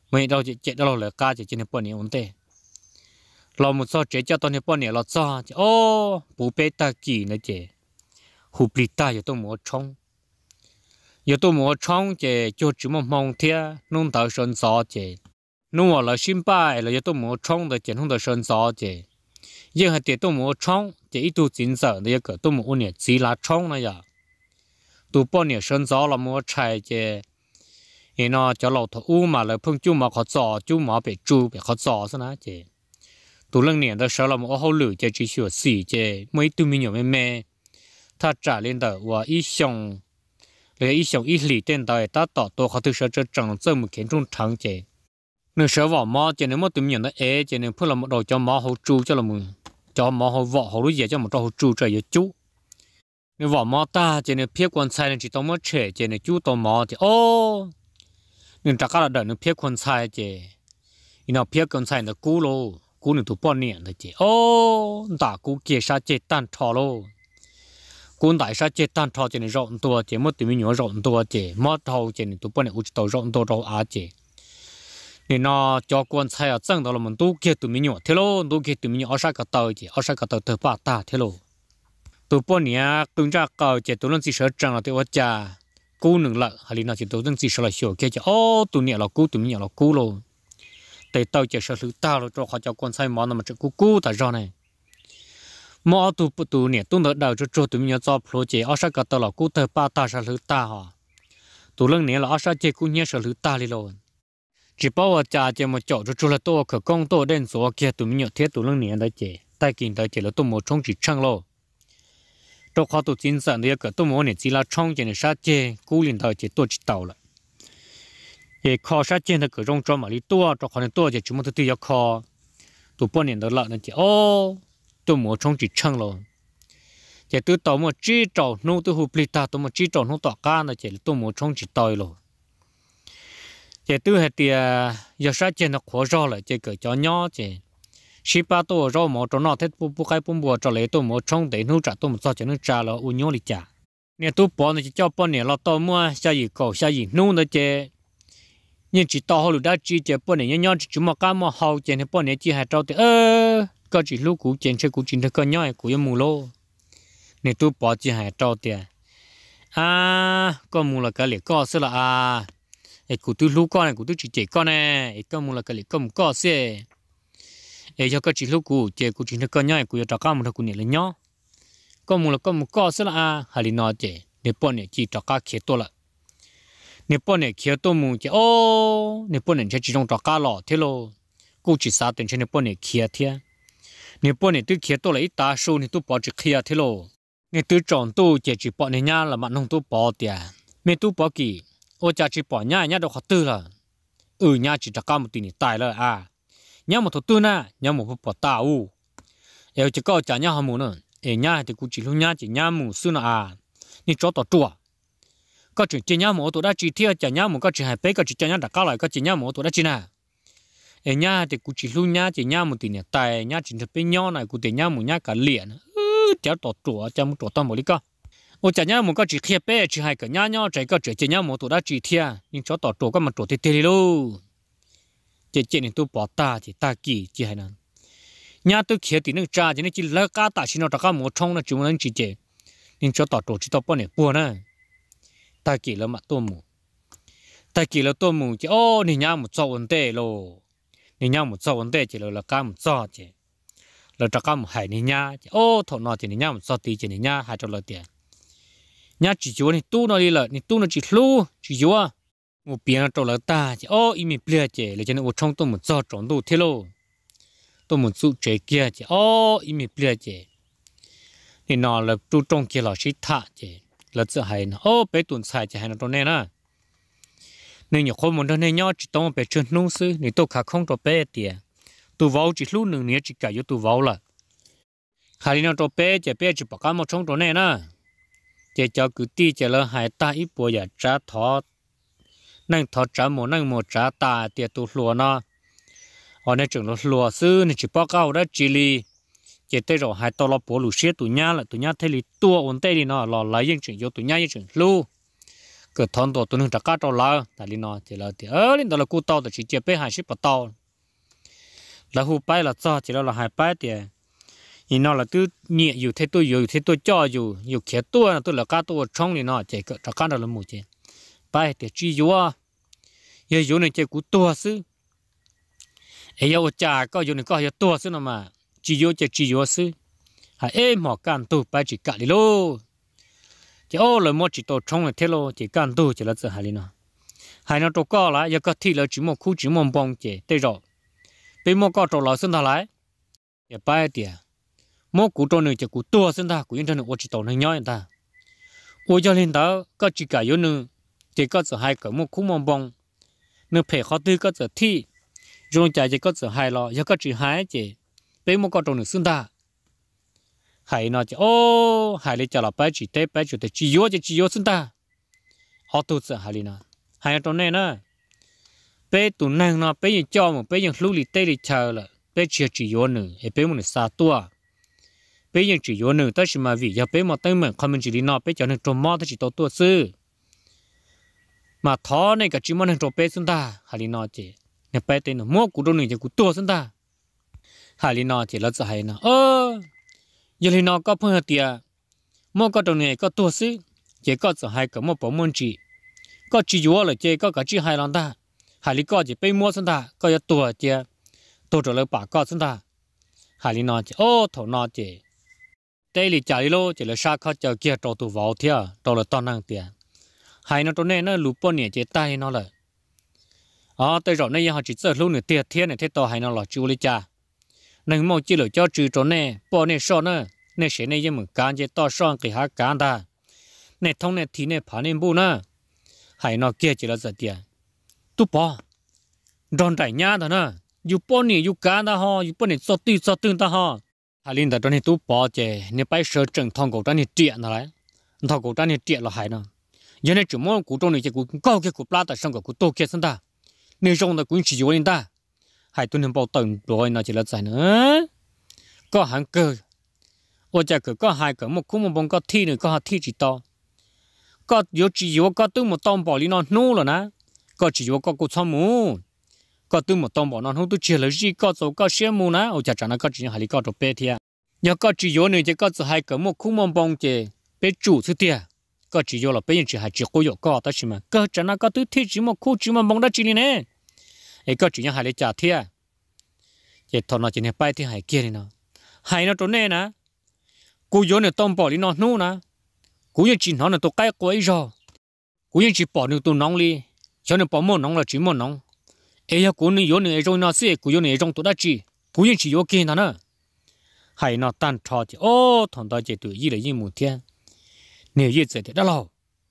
mấy đâu chị đó là ca chị trên bọn này ổn tệ lo một số chế cho tôi này bọn này lo cho ô bố bé ta kỳ nữa chị hụp lì ta giờ tôi mua trong giờ tôi mua trong chị cho chỉ mong thia nông thảo sơn gió chị nông là xin bài là giờ tôi mua trong để chị nông thảo sơn gió chị giờ hai tiệt tôi mua trong chị ít tu chính sở để cái tôi mua nè chỉ là trong này giờ tôi bọn này sơn gió là mua trái chị thì nó cho lẩu thổ mà là phong chú mà khó gió chú mà bị chú bị khó gió sao nè chị tụi lần này đó sau là một hậu lửa cho chỉ sửa xỉ chị mấy tụi mình nhiều mẹ ta trả lên đó và ít xong lấy ít xong ít lì tên đó ta tỏ tôi họ thực sự cho chẳng cho một kiến trung thắng chị nếu sợ vợ mò chị nếu mà tụi mình nó ế chị nếu phải là một đầu cho mò hậu chú cho là một cho mò hậu vợ hậu lúa cho một đầu hậu chú cho yêu chú nếu vợ mò ta chị nếu phía quan sai nên chỉ tao mới trẻ chị nếu chú tao mò chị ô nên chắc là đợi nếu phía quan sai chị nó phía quan sai nó cũ luôn cú này tụi bọn niệm thôi chị, ô, đã cú kia sao chết tan thò lô, cú đại sao chết tan thò chị này rộng tua chị, mất tụi mình nhỏ rộng tua chị, mất thầu chị này tụi bọn này út tàu rộng tua đâu á chị, nên nó cho con trai ở trong đó là mình tu kia tụi mình nhỏ thế lô, tu kia tụi mình nhỏ ở sao cả tàu chị, ở sao cả tàu từ ba ta thế lô, tụi bọn này cứng ra cầu chị tụi nó chỉ sợ rằng là tụi cha, cú nương lợ, hay là nó chỉ tụi nó chỉ sợ là hiểu kia chị, ô, tụi này là cú tụi mình nhỏ là cú lô. Tại tao chỉ sợ thứ tao rồi cho họ cho con sai món mà chỉ cú tại do này mò tụ nè tụ đỡ đầu cho tụi mình cho pro chế ở sao cả tao là cú tao ba ta sợ thứ ta hả tụ lưng nè là ở sao chế cú nhớ sợ thứ ta đi luôn chỉ bảoว่าจ่าchế một chỗ cho là tôi khởi công tôi đến số kia tụi mình thiết tụ lưng nè đấy chế tai kinh đấy chế là tôi một trong chỉ trăng lo cho họ tụ chính sản đấy cái tôi một nè chỉ là trong chế này sao chế cú liền tao chế tôi chỉ tàu lại thì kho sát trên thì cửa trong cho mà đi tua cho họ nên tua thì chúng ta tự do kho tụ bao nhiêu đó là nên chỉ ô tụ mua trong chỉ chăng rồi chỉ tụ tàu một chỉ trâu nô tụ hụp lita tụ một chỉ trâu nô tọa cá là chỉ tụ mua trong chỉ tàu rồi chỉ tụ hết thì giờ sát trên nó khó rõ lại chỉ cửa cho nhỏ chỉ si ba tụ rõ một trong nó thế bu khai bu bùa cho lấy tụ mua trong để nô trả tụ một cho chỉ nó trả là u nhô lì trả nè tụ bỏ nó chỉ cho bao nhiêu là tàu mua sao gì cầu sao gì nô nữa chỉ nhưng chỉ tao hồi đã chỉ cho bọn này nhau chỉ mà cá mà hậu chỉ bọn này chỉ hai trâu thì có chỉ lúc cũ chỉ chơi cũ chỉ được con nhau của em mù lô nên tôi bỏ chỉ hai trâu thì con mù là cái lệ co xí là của tôi lúc con này của tôi chỉ con này con mù là cái lệ con co xí cho có chỉ lúc cũ chỉ được con nhau của trâu cá mà của này là nhau con mù là con mù co xí là hay là nói chỉ để bọn này chỉ trâu cá kia to là nếu bọn này kia tôi muốn chứ ô nếu bọn này chỉ trong trò cá lò thế lo cô chỉ sao tiền cho nếu bọn này kia thế nếu bọn này tôi kia tôi lấy ta số nếu tôi bỏ chỉ kia thế lo nếu tôi chọn tôi chỉ bọn này nhá là bạn không tôi bỏ tiền mấy tôi bỏ kỹ ô chỉ bỏ nhá đâu khó tư là nhá chỉ trò cá một tí này tài là nhá một thằng tư na nhá một bỏ tao eo chỉ có trả nhá họ muốn nữa nhá thì cô chỉ luôn nhá chỉ nhá mù xưa làนี่chó tỏ chùa có chuyện chơi nhau một tụi đã chỉ theo chơi nhau một có chuyện hay bé có chuyện chơi nhau đặt cao lại có chuyện nhau một tụi đã chỉ nào ở nhà thì cũng chỉ luôn nhà chỉ nhau một tí nè tài nhà chỉ thật bé nhau này cũng chỉ nhau một nhà cả liền cháu tỏ chùa cháu một chùa tao một đi cơ ô chơi nhau một có chỉ kia bé chỉ hay cả nhau chạy có chuyện chơi nhau một tụi đã chỉ theo nhưng cháu tỏ chùa có mà chùa thì tê luôn chơi này tôi bỏ ta chỉ ta kỳ chỉ hay nè nhà tôi kia thì nó cha chỉ nó chỉ lỡ cá ta chỉ nó đặt cao một trong nó chúng nó chỉ chơi nhưng cháu tỏ chùa chỉ tao bao nhiêu buồn à ta kỳ là mặt tôm mù ta kỳ là tôm mù chứ ô nè nhau một sầu vấn đề lô nè nhau một sầu vấn đề chỉ là cá một sò chứ là cho cá một hải nè nha ô thọ nọ chỉ nè nhau một sò tí chỉ nè nha hai trăm lợi tiền nha chỉ chúa nè tu nó đi lợi nè tu nó chỉ lu chỉ chúa một biển trâu là ta chứ ô im im bia chứ là cho nên một trong tôm một sò trộn đủ thế lô tôm một sụt chế kia chứ ô im im bia chứ nè nọ là tu trong kia là sĩ thạ chứ là sợ hay nó ô bé tuần sai chỉ hay nó trong này nè nên nhiềuคนmuốn nên nhau chỉ tông bé chân nung sư nên tôi khá không cho bé tiền tôi vào chỉ lúc nửa nè chỉ cả yo tôi vào là hay nó cho bé chỉ bảo cá một trong trong này nè chỉ cho cứ ti chỉ là hai ta ít bùa giờ trả thọ năng thọ trả một trả ta tiền tôi lùa nó ở đây trường lùa sư nên chỉ bảo cao đó chỉ li chỉ tới rồi hai tao lo bổ lũ xe tụi nhá là tụi nhá thấy li tua ổn tê đi nó lò lấy những chuyện vô tụi nhá những chuyện lu cái thằng tổ tụi nó trả cá trâu lỡ tại vì nó chỉ là thì lên đó là cú tàu thì chỉ chế bé hai ship tàu là hụp bay là cho chỉ là hai bay thì thì nó là tôi nhẹอยู่thế tôi choอยู่khía tôi là cá tôi trong thì nó chỉ trả cá đó là một chỉ bay thì chỉ yếu này chỉ cú tua xứ ấy yếu chả có yếu này có yếu tua xứ nào mà chỉ yếu xứ hãy em họ can tu bay chỉ cả đi lô chỉ là một chỉ tổ trong là thế lô chỉ can tu chỉ là gì hay nó hay nó tổ co lại giờ có thi là chỉ một khu chỉ một bông chỉ đây rồi bên một có tổ là sinh thà lại giờ bay thì một cú tổ này chỉ cú tua sinh thà cú internet我只tổ này nhỏ ta我就领导có chỉ cả yếu nữa chỉ có gì hay cả một khu một bông nếu phải họ tư có gì thi rồi chỉ có gì hay lo giờ có chỉ hay chỉ bên một có tổ này sinh thà hay nó chỉ hay lấy cho là bé chỉ chỉ yếu sinh ta họ tu sửa hay nó hay trong này nữa bé tụi nàng nó bé cho một bé lưu lì tê lì chờ là bé chỉ yếu nữa bé một xa tua bé chỉ yếu nữa tới mà vì giờ bé một tay mình không mình chỉ đi nó bé cho nên trộm mò tới chỉ tua sư mà thọ này cả chỉ muốn nên trộm bé sinh ta hay nó chỉ nhà bé tên nó mua củ đông này chỉ củ tua sinh ta hay nó chỉ là hay nó giờ thì nó có phương hợp tiệt, mua có đồng này có tua xí, chỉ có chỉ hai cái mua bảo môn chỉ, có chỉ yếu là chỉ có cái chỉ hai lần ta, hai lý có chỉ bay mua sinh ta, có cái tua chỉ, tua trở lại bả có sinh ta, hai lý nó chỉ thầu nó chỉ, đây là trả lý lô chỉ là sao khó chờ kia trâu tụ vào thiệt, trâu là toàn năng tiền, hai nó trong này nó lụp bao nhiêu chỉ tay nó là, tới rồi này họ chỉ sợ lúc nữa tiệt thiệt này thế to hai nó là chú lý cha. nên một chỉ là cho trừ chỗ này bỏ này so nữa này sẽ này nhưng mà cán chỉ to son cái hạt cán ta này thông này thì này phá nên bu nữa hay nó kia chỉ là gì tiền tu bỏ đòn đại nhá đó nữa you bỏ này you cán ta ho you bỏ này so tư ta ho hay linh ta đòn này tu bỏ chứ này phải sửa chỉnh thằng cổ ta này triệt nó lại thằng cổ ta này triệt là hay nó giờ này chủ môn cổ trong này chỉ cổ cao cái cổ plá ta sang cổ to kia sang ta này trong ta cũng chỉ vô linh ta hai tuần bao tuần rồi nó chỉ là giải nữa có hàng cơ ở nhà cửa có hai cửa một khung một bông có thi nữa có thi chỉ to có chỉ yếu có tư một tông bỏ đi nó nô rồi nè có chỉ yếu có cột xong mù có tư một tông bỏ nó không tôi chỉ là gì có số có xe mù nè ở nhà chẳng nó có chỉ hai lý có đồ bé thiệt nhớ có chỉ yếu nữa chỉ có hai cửa một khung một bông chỉ bé chủ thứ thiệt có chỉ yếu là bé chỉ hai chỉ có yếu có đó chứ mà có chẳng nó có tư thi chỉ một khu chỉ một bông đó chỉ nè ấy có chuyện hai lấy trả thiệt, vậy thằng nó chỉ nên bay thì hai kia đi nó, hai nó trốn nè nè, cú vô này tôm bỏ đi nó nô nè, cú như chỉ nó là tụi cái quấy rồi, cú như chỉ bỏ được tụi nóng đi, cho nên bỏ một nóng là chỉ một nóng, ấy ya cú này vô này rồi nó sẽ cú vô này trong tụi đã chỉ, cú như chỉ vô kia nè, hai nó tan trò chứ, thằng đó chỉ tụi gì là gì một thiên, nếu như vậy thì đã lâu.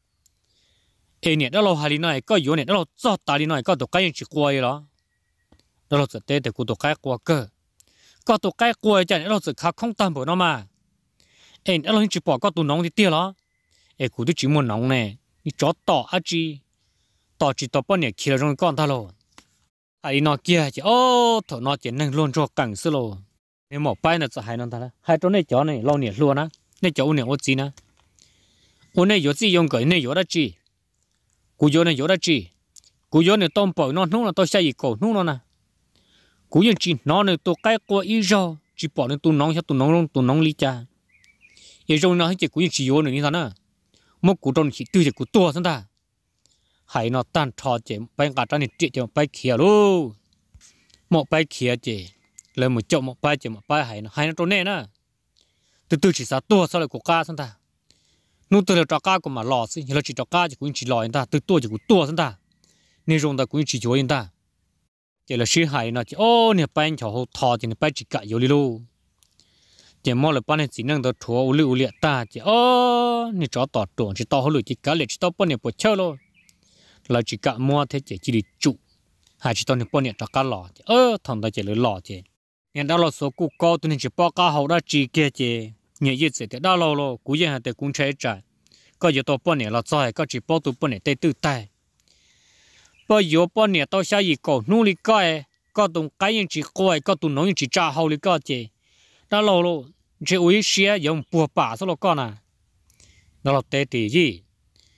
ấy nè đó là hai lý này có yếu nè đó là cho ta lý này có tụi cái chỉ quay đó đó là tết để của tụi cái qua cơ có tụi cái quay cho nên đó là khá không tâm của nó mà ấy đó là chỉ bỏ có tụi nóng thì tiêu đó ấy của tụi chỉ muốn nóng nè đi chó tỏ á chi tỏ chỉ tỏ bao nhiêu khi là trong con ta rồi hai nó kia chỉ thằng nó chỉ năng luôn cho cẳng xưa rồi nếu một bay là sẽ hai nó ta đó hai chỗ này chó này lâu nhiệt luôn á này chó này ô gì nè ô này yếu gì dùng cái này yếu đó chi cú vô này yếu đó chi cú vô này tôm bò nó là tôi xây cổ nó nè cú vô chi nó này tôi cái qua ít rồi chỉ bỏ nên tôi nóng lý cha vậy rồi nó chỉ cú vô chỉ vô này như thế nào một cú trong chỉ tư chỉ cú tua xong ta hay nó tan trò chỉ bay cả trong này chỉ cho bay kia luôn một bay kia chỉ lấy một chậu một bay hay nó trong này nè từ từ chỉ sao tua sao lại cú cá xong ta nô từ là trò cá của mà lò xí, là chỉ trò cá chỉ cũng chỉ lò người ta, từ tua chỉ cũng tua xong ta, nên dùng ta cũng chỉ cho người ta, chỉ là sĩ hại nó chỉ nè bán cho họ thò thì nè bán chỉ cả yếu đi luôn, chỉ mong là bán này chỉ năng được thua u liệt ta chỉ nè chó tọt tuồng chỉ to hơn lười chỉ cả lệ chỉ to bán này bỏ chơi luôn, là chỉ cả mua thế chỉ đi trụ, hay chỉ to nè bán này trò cá lò chỉ thằng ta chỉ lấy lò chỉ, nên đó là số cụ cao tụi này chỉ bỏ cá hậu đó chỉ kia chỉ nhẹ gì sẽ để đau lâu cú yên để cũng chơi trả có nhiều tàu bọn này là chơi có chỉ bao tụ bọn này tê tự tay bao nhiêu bọn này tao sẽ gì cổ nuôi cái có tụng cái gì chỉ coi có tụng nói chỉ trả hậu lý cái gì đau lâu chỉ uống xe dùng bùa bả sao lo con à đó là tê tí gì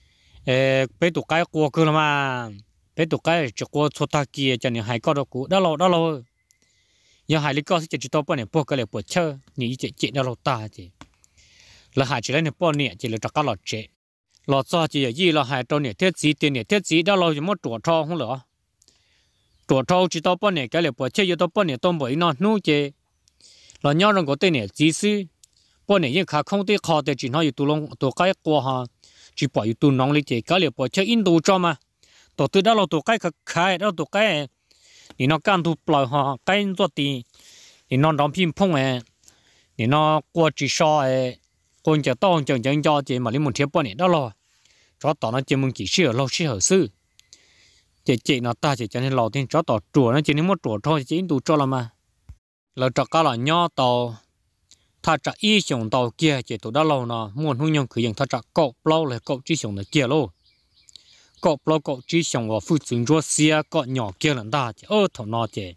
bé tụ cái qua cơ mà bé tụ cái chỉ qua số ta kia cho nên hai con đó cũ đó lâu giờ hai lý co sẽ chỉ tao bọn này bỏ cái này bỏ chơi nhỉ chị đó lâu ta chị là hai chỉ lấy này bỏ nhẹ chỉ là trắc cá lọt chế lọt cho chỉ là gì là hai trâu nhẹ thiết gì tiền nhẹ thiết gì đó lâu chỉ mất chuột trâu không lỡ chuột trâu chỉ tao bọn này cái này bỏ chơi giờ tao bọn này tôm bưởi nó nuôi chế là nhau rằng có tên nhẹ chỉ sư bọn này những khá không thể khó để chỉ nói tụ long tụ cái qua ha chỉ bỏ tụ nong lấy chế cái này bỏ chơi in tụ cho mà tụ từ đó là tụ cái khai đó tụ cái thì nó can tụ ploy ha cáiตัวตีthì nó đóng phim phong thì nó qua chỉ so con chờ to chờ cho chị mà lấy một thiệp bọn này đó rồi cho tỏ nó chỉ muốn chỉ sửa lâu sửa sư chị nó ta chỉ cho nên lâu thì cho tỏ chùa nó chỉ nên một chùa thôi chỉ đủ cho là mà là cho cả là nhỏ tàu ta trả ý xong tàu kia chỉ tụ đó lâu nó muốn hung nhung khởi ta trả cậu lâu là cậu chỉ xong là kia luôn cậu lâu cậu chỉ xong và phụ trách cho xe cậu nhỏ kia là ta chỉ thằng nó chỉ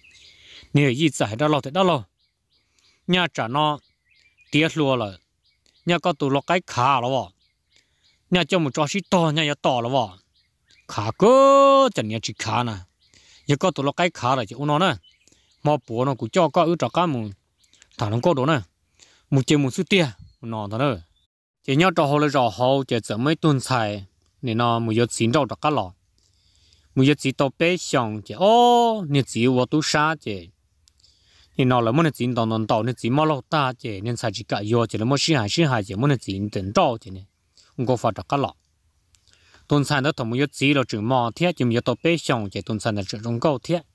nếu ý giải đó lâu thì đó lâu nhà trả nó tiếc luôn là nhà có tụ lo cái khá là vợ nhà cho một trò xí to nhà to là vợ khá cơ chẳng nhà chỉ khá nè nhà có tụ lo cái khá là chỉ nó nè mà bố nó cũng cho có ư trò cá mù thằng nó có đồ nè một chiều một số tiền nó thôi nữa chỉ nhớ trò hồ là trò hồ chỉ giờ mấy tuần xài nên nó một giờ chín trò cá lò một giờ chỉ tao bé xong chỉ nên chỉ vào tu sa chỉ nên nó là muốn chín đòn nên chỉ mà lâu ta chỉ nên xài chỉ cả vô chỉ là muốn xí hại chỉ muốn chín từng trò chỉ này không có phải cá lò tuần xài đó thằng một giờ chỉ là chừng mò thiết chỉ một giờ tao bé xong chỉ tuần xài là chừng trong câu thiết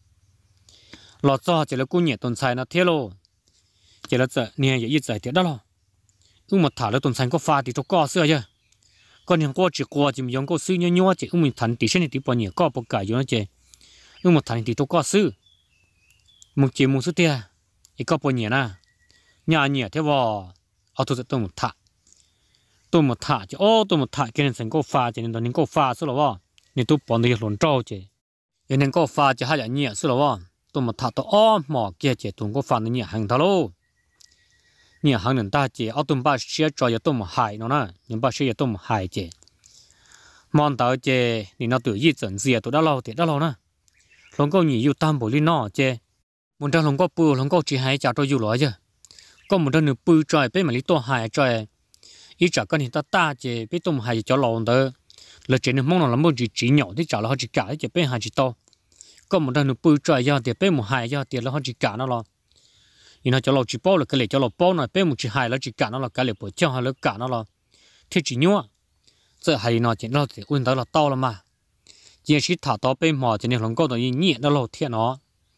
lọt cho chỉ là cú nhẹ tuần xài nó thiết luôn chỉ là giờ nè giờ ít giờ thiết đó rồi mà thả了tuần xài có pha thì cho co xưa chứ còn những co chỉ qua chỉ dùng co xưa nhỏ chỉ mình thành thì xem thì bao nhiêu co bao cả nó chứ mà thành thì cho co xưa một chỉ một số tiền thì có bao nhiêu nè nhà nhẹ thế vào tôi một thả chứ tôi một thả cái nên thành co pha cho nên tôi nên co pha xưa rồi nên tôi bỏ đi lộn trâu chứ nên co pha chỉ hai dạng nhẹ xưa rồi tôi một thả tôi mỏ kia chứ tôi có pha nên nhẹ hàng thà luôn nhẹ hàng nên ta chỉ tôi ba xe cho tôi một hại nó nè nhưng ba xe tôi một hại chứ mòn tao chứ thì nó tự nhiên dẫn dìa tôi đã lâu thì đã lâu nè lòng câu nhỉ yêu tam bổ linh nọ chứ một trang lòng câu bự lòng câu chỉ hai chả tôi yêu lối chứ có một trang nửa bự trời bên mà lý to hại trời ý chả con thì ta chứ bên tôi một hại cho lòng đó là chuyện này mong là một chỉ nhỏ thì chả là họ chỉ cả chứ bên hai chỉ to có một trang nửa bự trời do thì bên một hại do thì là họ chỉ cả nó lo thì nó cho lò chỉ bao là cái lệ cho lò bao này bên một chỉ hại là chỉ cả nó là cái lệ bỏ cho hay là cả nó là thế chỉ nhua giờ hay nó chỉ nó thì uốn đó là to là mà chỉ chỉ thả to bên mỏ cho nên lòng câu đó nhẹ nó lò thiệt nó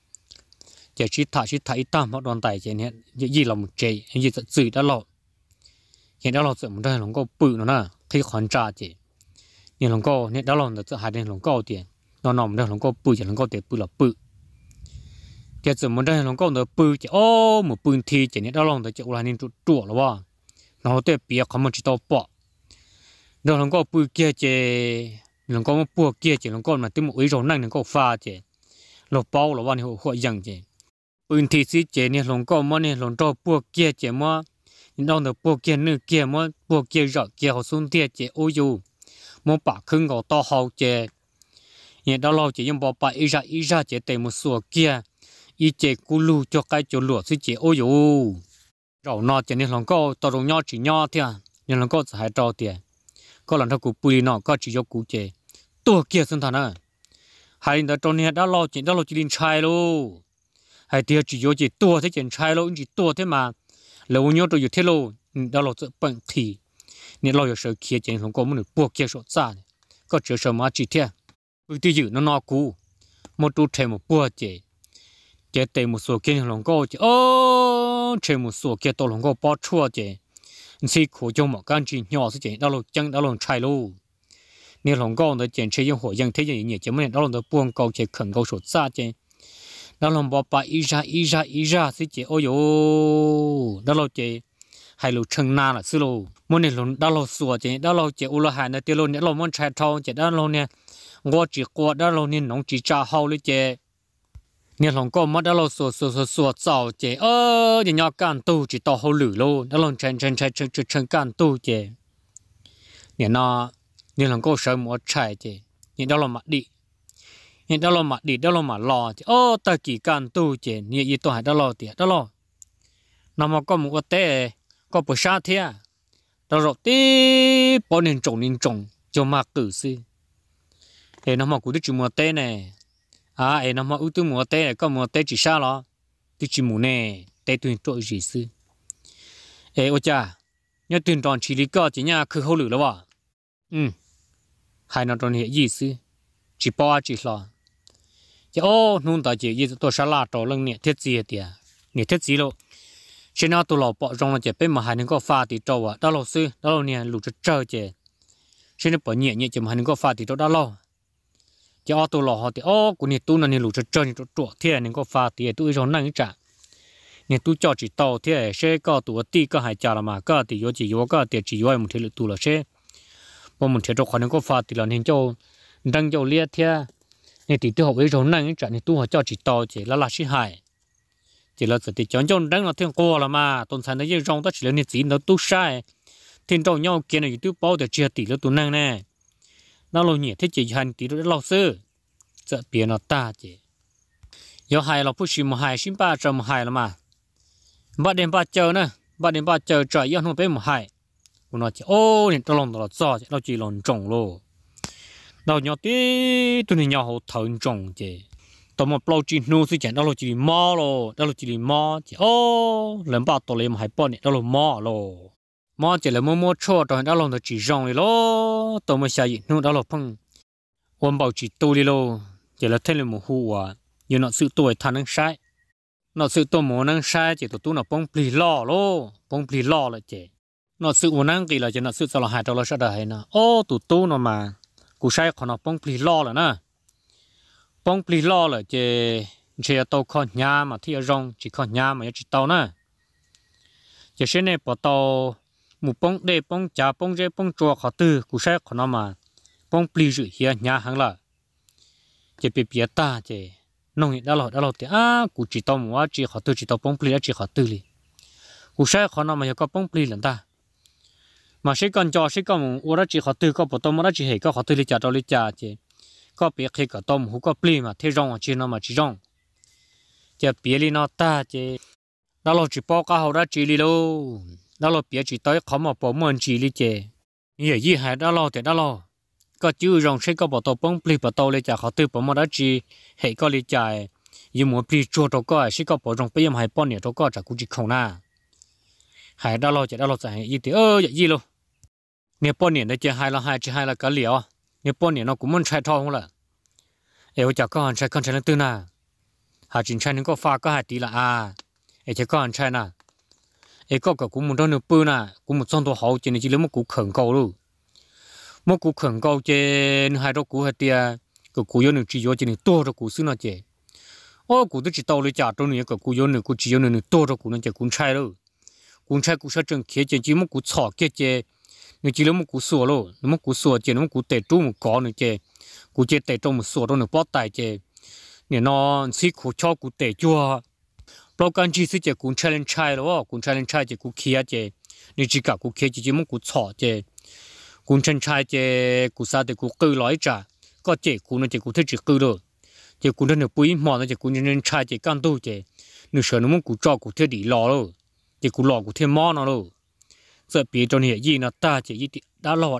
chỉ thả ít tam họ đoàn tài chỉ nên gì là một chế gì thật sự đã lò hiện đó là sự một đây lòng câu bự nó nè thấy khoản trả chỉ nên lòng câu nên đó là sự hại nên lòng câu tiền nó nằm đây lòng câu bự chỉ lòng câu tiền bự là bự thì giờ muốn đây lòng câu nó bự chỉ một bự thì chỉ nên đó lòng chỉ là nên trụ là ba nó tới bịa không một chỉ tao bỏ đó lòng câu bự kia chỉ lòng câu một bự kia chỉ lòng câu mà tới một ý rồi năng lòng câu pha chỉ lột bao là ba này họ dặn chỉ bự thì chỉ nên lòng câu mà nên lòng câu bự kia chỉ mà đó là bự kia nữa kia mà bự kia rõ kia họ xuống tiền chỉ ôi dù mà bả khưng họ to hậu chỉ hiện đó là chỉ dùng bỏ bả ý ra chỉ để một số kia ý chế cú lu cho cái chỗ lúa xí chế ôi dồi rồi nó cho nên lòng câu tao dùng nho chỉ nho thế à nhưng lòng câu sẽ hay trâu tiền có lần thằng cụ bùi nó có chỉ cho cụ chế tua kia xin thằng à hay là trong này đã lo chỉ linh trai luôn hay tiền chỉ cho chỉ tua thế chuyện trai luôn chỉ tua thế mà lâu nhớ tôi thế luôn đã lo sự bận thì nên lo sự kia chuyện lòng câu muốn được buộc kia sổ ra có chuyện什么chỉ thế bây giờ nó cũ một chút thêm một buộc chế chế tệ một số kia lòng câu chứ chế một số kia tổ lòng câu bao chua chứ chỉ khổ trong một căn chỉ nhỏ chứ đó là chân đó là trai luôn nếu lòng câu nó chế dùng火样thế gì nhỉ chứ mình đó là buông câu chế khẩn câu sốt ra chứ đó là bỏ ba ý ra chứ chứ ôi yo đó là chế hay là chân na là xí luôn muốn này luôn đó là sủa chứ đó là chế u là hải nó tiêu luôn đó là muốn trai thâu chứ đó là nè ngõ chỉ qua đó là nè nông chỉ trả hậuเลยchứเนี่ยหลงก็มัดแล้วสวดเจ้าเจอย่างยาการตู้จีต่อเขาหลือโลแล้วหลงเชิญการตู้เจเนี่ยน่ะ nên là cô sợ mua chạy chứ nhưng đó là mặt đi nhưng đó là mặt đi đó là mặt lo chứ ô ta kỳ can tu chứ nhưng ý tôi hay đó lo tiệt đó lo nằm mà có một cái té có bữa sáng thế đó rồi tí bỏ nên trồng cho mà cử sư ê nằm mà cũng chỉ mua té này ê nằm mà ưu tiên mua té này có mua té chỉ sao lo tí chỉ mua này té tuyển trội gì sư ê ô cha nhớ tuyển tròn chỉ lý cơ chỉ nhà cứ hậu lử đó à hai nó tròn hệ gì sư chỉ bỏ chỉ lo chứ ô nung ta chỉ gì tôi sẽ là trò lưng nè thiết gì tiệt nè thiết gì đâu khi nào tôi lọ bỏ rong là chỉ bên mà hai người có pha thì trâu à đó là sư đó là nè lụt chơi chứ khi nào bỏ nhẹ nhẹ chỉ mà hai người có pha thì trâu đó lo chứ ô tôi lọ họ thì ô của nè tôi là nè lụt chơi nè trộn thế nè có pha thì tôi rong năng trả nè tôi cho chỉ tàu thế sẽ có tôi tí có hai trả là mà có thì chỉ có thì chỉ có một thế là tôi là sẽ một mình sẽ cho hai người có pha thì là nên cho đang cho liệt thế nè thì tôi học với rong năng trả nè tôi họ cho chỉ tàu chỉ là sĩ hại chỉ là sự chọn chọn đang là thiên cô là mà tuần sáng đấy rong ta chỉ là nhiệt gì nó tu sai thiên đầu nhau kia này tu bao để chia tỷ là tu năng nè nó lâu nhiệt thế chỉ hành tỷ đó lâu sư sợ biển nó ta chỉ giờ hai là phụ sĩ một hai xin ba trăm một hai là mà ba đêm ba chờ nữa ba đêm ba chờ trời yêu không biết một hai của nó chỉ ô nên tao lòng tao cho nó chỉ lòng trồng luôn đầu nhau tí tụi này nhau hậu thận trồng chỉ tao mà bao chi nuôi thì chẳng đó là chỉ mò rồi đó là chỉ mò chỉ ô lần bao tao lấy mà hai bao này đó là mò rồi mò chỉ là mò chua rồi đó là chỉ rong rồi lo tao mà xài nuôi đó là phong quan bảo chỉ tôi đi lo chỉ là thêm là một hũ à nhưng nó sự tuổi thằng năng sai nó sự tôi muốn năng sai chỉ tụi nó bông pli lo lo bông pli lo là chỉ nó sự muốn năng kỳ là chỉ nó sự sao là hai tao là sao đấy nè ô tụi nó mà cú sai còn nó bông pli lo là nè bông pli lo là chỉ tàu con nhà mà thì rong chỉ con nhà mà chỉ tàu nè chỉ xem này bỏ tàu một bông đây bông chả bông dê bông chua khó tư cú sai còn nó mà bông pli rưỡi hiện nhà hàng là chỉ bị bịa ta chỉ nông hiện đó là thì cú chỉ tàu một chỉ khó tư chỉ tàu bông pli chỉ khó tư li cú sai còn nó mà có bông pli lần ta mà sẽ còn cho sẽ còn một đó chỉ khó tư có bỏ tàu mà đó chỉ hệ có khó tư li chả tàu li chả chỉ có biết khi cả tôm hú có pli mà thế rong ở trên nó mà chỉ rong chỉ biết li nó ta chỉ đó là chỉ bao cả hậu đó chỉ li đâu đó là biết chỉ tới khó mà bỏ mòn chỉ li chỉ như vậy hay đó là thì đó là có chữ rong sẽ có bỏ tôm bông pli bỏ tôm li chả khó tư bỏ mà đó chỉ hệ có li chả như muốn pli chua đâu có sẽ có bỏ rong bây giờ hay bỏ nhẹ đâu có chả cũng chỉ không na hay đó là chỉ đó là phải như thế vậy gì luôn nếu bỏ nhẹ đấy chỉ hay là cả liều nếu bao nhiêu nó cũng muốn chạy thong là, eo chả có hành chạy lên tư na, hà chính chạy nên có pha có hai tí là eo chả có hành chạy na, eo có cả cũng muốn đón được bự na, cũng một son đồ hậu trên này chỉ lấy một củ khẩn cầu luôn, một củ khẩn cầu trên hai đôi củ hai tia, cái củ yếu nữa chỉ yếu trên này to rồi củ xứ nó chè, ô củ tôi chỉ tàu lấy trả trong này cái củ yếu nữa củ chỉ yếu nữa to rồi củ nó chè cũng chạy luôn, cũng chạy củ sẽ trồng kia chè chỉ một củ thọ kia chè người chỉ lấy một cú sủa luôn, một cú sủa chỉ một cú tè trú một cỏ nữa chứ, cú chỉ tè trong một sủa đó nữa bót tài chứ, nè nó xí cú cho cú tè chua, bao căn chỉ xí chứ cú challenge chai rồi, cú challenge chai chứ cú kia chứ, nè chỉ cả cú kia chỉ một cú thọ chứ, cú challenge chai chứ cú sao thì cú cừ lói trả, có chứ cú nó chứ cú thích chỉ cừ rồi, chứ cú nó bùi mỏ nó chứ cú challenge chai chứ can tu chứ, nè sợ nó một cú cho cú thích đi lò rồi, chứ cú lò cú thích mỏ nó rồi. Sợ bị trong hiện gì nó ta chỉ đã lo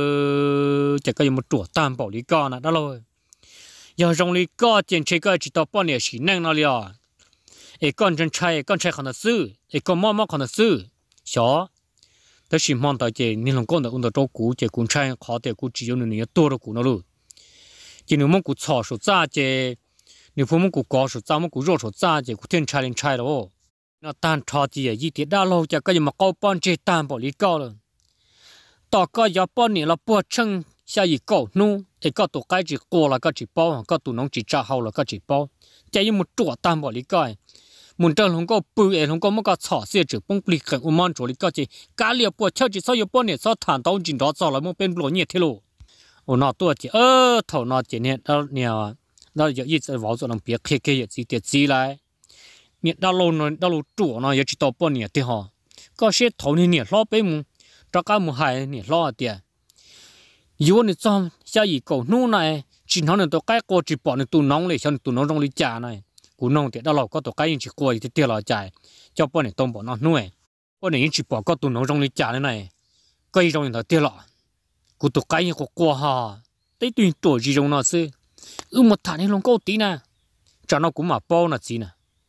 chỉ có một chuột tam bảo lý con đã lo giờ trong lý con tiền chơi cái chỉ tao bao nhiêu xí năng nó liền ấy con trai còn là sư ấy con mò còn là sư xó tới xí mòn tới chỉ nên lòng con được under trâu cú chỉ con trai khó để cú chỉ dùng nhiều多的cú nó luôn chỉ nếu muốn cú炒手炸chỉ nếu muốn cú搞手炸muốn cú肉手炸chỉ cú天拆连拆了nó tan trò gì vậy thì đã lâu cho cái gì mà câu bọn chơi tan bỏ lý cao rồi tao có giờ bọn này là bữa chân sao gì câu nu thì có tụ cái chỉ qua là có chỉ bao có tụ nông chỉ trả hậu là có chỉ bao chỉ một chuột tan bỏ lý cao muốn chân không có bự không có một cái xỏ xe chỉ bông bì khẩn uman chỗ lý cao chỉ cá liệp bữa chơi chỉ sao giờ bọn này sao thản tao chỉ đó sao là một bên lỗ nhiệt thế luôn nó tua chỉ thầu nó chỉ nè đó giờ ít sẽ vào rồi làm việc kia gì tiệt gì lại nhiệt đau lâu trụ nó giờ chỉ tao bao nhiêu thì họ có些头呢nhiệt lo bé mu cho cái mu hai nhiệt lo tiệt yếu này cho sao gì cầu nu này chỉ nó nên tụi cái cô chỉ bỏ nên tụi nóng này cho tụi nó trong lý trà này cú nông thì đã lâu có tụi cái chỉ quay thì tiêu là chạy cho bọn này tôm bỏ nó nuôi bọn này chỉ bỏ có tụi nó trong lý trà này cây trong này tiêu lọ cú tụi cái có qua ha tới tụi tuổi gì trong nó xí một thằng này lòng câu tí nè cho nó cũng mà bao là gì nè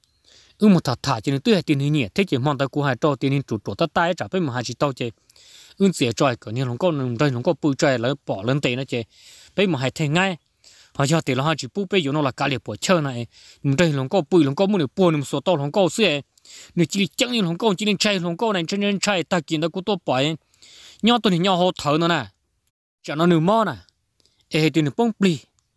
một thằng thả cho nên tôi hay tiền hình nhỉ thế chỉ mong tới cú hay cho tiền hình chủ ta tay trả với mà hai chỉ tao chơi dễ chơi cái này lòng câu đây lòng câu bự chơi là bỏ lên tiền nó chơi với mà hai thành ngay họ cho tiền là hai chỉ bự bây giờ nó là cá liệp bỏ chơi này đây lòng câu bự lòng câu muốn được buồn một số tao lòng câu xí nếu chỉ chẳng như lòng câu chỉ nên chơi lòng câu này chân chơi ta kiến nó cũng tốt bỏ nhau tôi thì nhau họ thở nữa nè cho nó nửa mò nè ê thì nó bông bì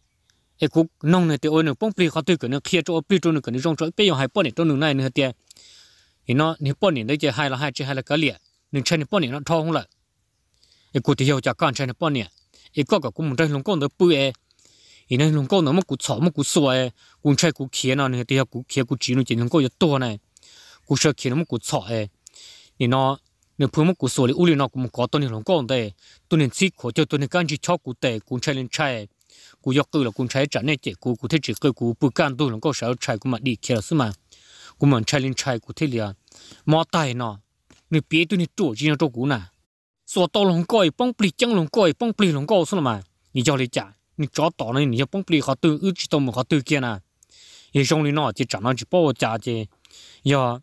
ê cú nông này thì ôi nó bông bì họ tự cái nó kia cho bì cho nó cái nó rong cho bây giờ hai bọn này cho nửa này nữa tiền thì nó nếu bọn này đấy chơi hai là cá liệp nên chơi nó bọn này nó thong không lại ê cú thì hiểu chắc con chơi nó bọn này ê có cũng muốn chơi lòng câu nó bự ê thì nó lòng câu nó một cú chỏ một cú xoa ê cú chơi cú kia nó thì cú kia cú chỉ nó chỉ lòng câu to này cú chơi kia nó một cú chỏ ê thì nó nếu phun một cú xoa thì uli nó cũng cóตัวนี้lòng câu đấyตัวนี้xí khổ choตัวนี้กันchỉ chó cú tệ cú chơi lên chơi cúยกตัวละcú chơi trả này chỉ cú thấy chỉ cú bự canตัวlòng câu sợ chơi cú mà đi kia là mà cú mà chơi lên chơi cú thấy liền mò tay nó nếu biếtตัวนี้ตัวchỉ nó cho cú nè số to lòng câu bông pli chẳng lòng câu bông pli lòng câu xong mà你叫你trả你找到了你要bông pli họ từ chỉ tao mà họ từ kia nè thì trong này nó chỉ trả nó chỉ bao trả chỉ giờ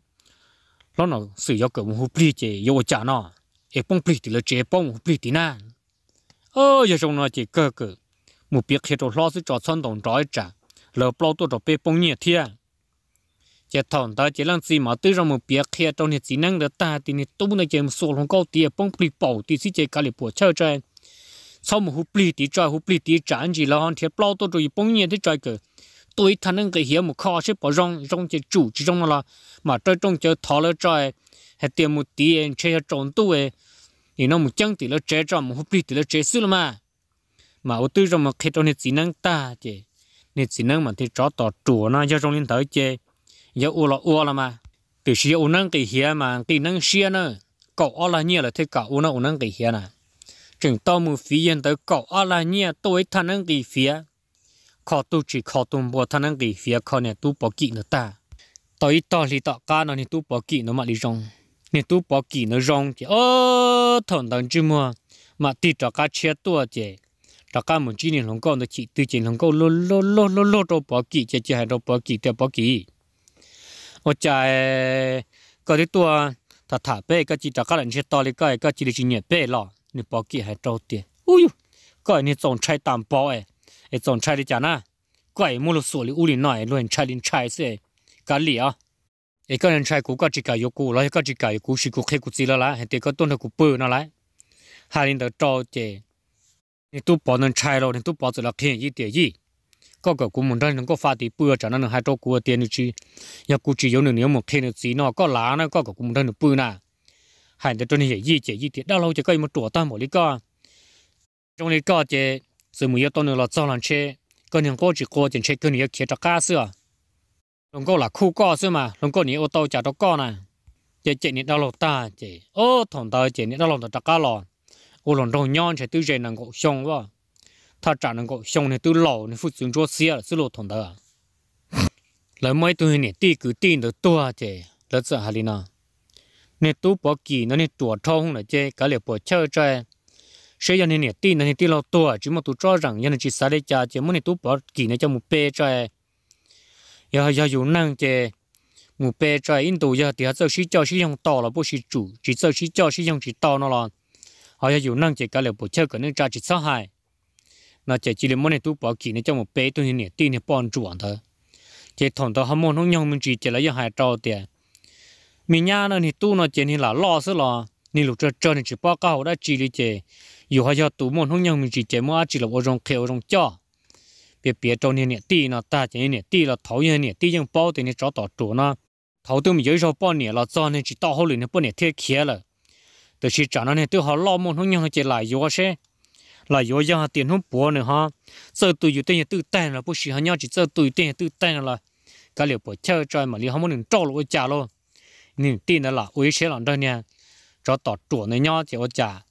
nó sử dụng cái một pli chỉ yêu trả nó ép bông pli thì là chế bông một pli tí na giờ trong nó chỉ cơ một việc khi tôi lo sự cho son đồng trói trả lỡ bao tôi cho bê bông nhẹ thiệt chỉ thằng ta chỉ làm gì mà từ trong một việc khi trong này chỉ năng được ta thì này tôi muốn chơi một số lòng câu tiền bông pli bảo thì chỉ chơi cái này bỏ chơi chơi sau một pli tí chơi pli tí trả anh chỉ là hắn thiệt bao tôi rồi bông nhẹ thì chơi cái tôi thằng năng cái hiểu một kho sẽ bỏ rong chỉ chủ chỉ trong là mà chơi trong chơi thò lỡ chơi hay tiền một tiền chơi trộn tuổi thì nó một chân thì nó chơi cho một pli thì nó chơi xưa mà ở từ trong mà khi trong này chỉ năng ta chơi này chỉ năng mà thì chó tỏ chủ nó cho trong liên tới chơi giờ ô là mà từ khi ô năng cái hiểu mà cái năng xia nữa cậu ô là nhiều là thế cậu ô năng cái hiểu nè chừng tao một phí yên tới cậu ô là nhiều tôi thằng năng cái phía khó tu chỉ khó tu bộ thằng năng cái phía khó này tu bỏ kỹ nữa ta tới to thì tao cá nó thì tu bỏ kỹ nó mà đi rong nên tu bỏ kỹ nó rong chứ thằng đàn chim mà ti cho cá chia tua chứ cho cá một chỉ nên lòng câu nó chỉ từ chỉ lòng câu lô đâu bỏ kỹ chứ hay đâu bỏ kỹ theo bỏ kỹ ở trái có cái tua thả bé cái chỉ cho cá lần chia to thì cái chỉ là chỉ nhẹ bé lọ nên bỏ kỹ hay trâu tiền ui cái này trồng trái tạm bỏ ấy trồng trái đi chả na cái mua lúa sủi u liền nói luôn trái xí cái gì à ấy cái này trái cũ cái chỉ cái yêu cũ rồi cái chỉ cái cũ chỉ cũ cái cũ gì là hay thì cái tôn cũ bự nó lại hai linh được trâu chứ nên tu bỏ nên trái rồi nên tu bỏ từ là thiên gì tiền gì có cái cũ muốn ra nó có pha thì bự cho nó hai trâu cũ tiền chứ nhà cũ chỉ yêu nếu một thiên gì nó có lá nó có cái cũ muốn ra nó bự nè hai thì tôn này gì tiền đã lâu chỉ có một chỗ ta một lý co trong lý co chứ sự muốn yêu tôn là cho làm chơi cái những cô chỉ cô chỉ chơi cái này kia cho cá sữa lòng câu là khu co xưa mà lòng câu này ô tô chả đó co nè chị này đau lòng ta chị thằng ta chị này đau lòng ta cá lò ô lòng đầu nhon chị tư dây nàng gỗ xong quá ta trả nàng gỗ xong này tư lò này phụ xuống chỗ xía là xứ lô thằng ta lấy mấy tôi này cứ tin được tua chị lấy sợ hà lina này tú bỏ kỳ nó này tua thông là chị cả liệp bỏ chơi chơi sẽ cho nên tin là tin lâu tua chỉ mà tôi cho rằng nhân chỉ sai đấy cha chị muốn này tú bỏ kỳ này cho một bê chơi giờ dùng năng chế một bề trái印度giờ thì họ chỉ cho sử dụng tàu là bố sĩ chủ chỉ cho sử dụng chỉ tàu nó là họ dùng năng chế cái là bố chơi cái nên ra chỉ sáu hai nó chỉ là muốn này tu bảo kỹ này cho một bề tôi hiện tin này bọn chuẩn thôi chế thằng tao ham muốn không nhau mình chỉ là giờ hai trâu tiền mình nhà nó thì tu nó chế thì là lo sự lo ni lúc cho nên chỉ báo cáo đã chỉ đi chế dù họ giờ tu muốn không nhau mình chỉ chế mua chỉ là ở trong khéo trong cho别找你地呢，大姐你地了，头一年地用包的你找到主呢，头都没有说半年了，早呢只到后来呢半年贴开了，就是长了呢都好老么同样就来药些，来药样电红波呢哈，这对有点都带了，不是还要只这对点都带了，个了不车在嘛，你还没能找了我家咯，你地呢啦，我些人这呢，找到主呢要叫我家，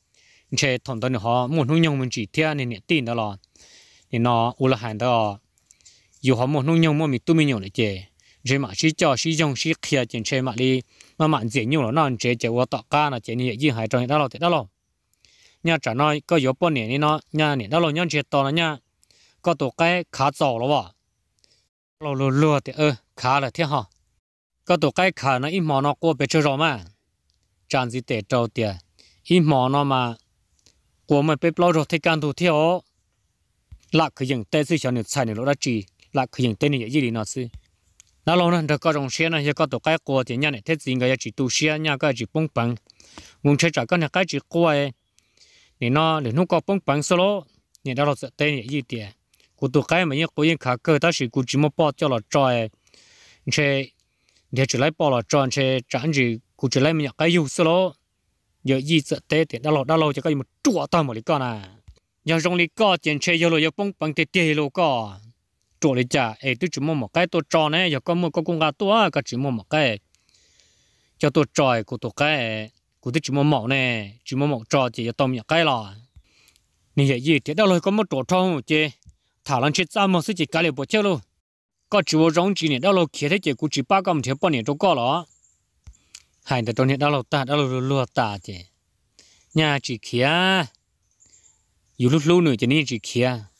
chế thằng đó họ muốn nuôi nhung mình chỉ theo nên nhẹ tin đó là nên nó u là hàng đó dù họ muốn nuôi nhung mà mình tu mình nhung để chế chế mà chỉ cho chỉ dùng chỉ kia trên chế mà đi mà mặn dễ nhung là nó chế chế qua tọt cá là chế như vậy hai trong đó là nhà trả nói có yếu bao nhiêu nên nó nhà này đó là nhà chế to là nhà có tổ cái khá giàu rồi bà lừa lừa thì khá là thế hả có tổ cái khá nó ít mỏ nó qua bị chơi rồi mà chẳng gì để trâu tiền ít mỏ nó mà qua mà bị lâu rồi thì càng thủ theo là cái những tên sự cho nên sai nên nó đã chỉ là cái những tên này gì đi nó xí nó lâu nữa được có trong xe này có tổ cái qua thì nhà này thế gì người chỉ tu xe nhà cái chỉ bông băng muốn chơi trả cái này cái chỉ qua nên nó để nó có bông băng solo nên đó là sự tên này gì tiền cụ tổ cái mà những cái khá cơ ta chỉ cụ chỉ một bao cho là trọi chơi để chỉ lấy bao là tròn chơi chẳng gì cụ chỉ lấy mình cái yêu solo giờ gì sự tên thì đó là cho cái một chua tao một lý con à giờ trong lý con tiền chơi giờ rồi bông băng tiền rồi con chỗ lý trả tôi chỉ một cái tôi tròn này giờ có một cái con gà tôi có chỉ một cái cho tôi trọi cụ tổ cái cụ tôi chỉ một mẫu này chỉ một mẫu trò chỉ cho tôm những cái là nên giờ gì thì đó là có một chỗ tròn chứ thảo luận chết ra một sự chỉ cái liền bộ chơi luôn có chủ rong chỉ này đó là kia thế chỉ cụ chỉ ba cái bao nhiêu chỗ có đó hai đứa trong này đó là lừa ta chứ nhà chỉ kiaอยู่lúc nữa chỉ nên chỉ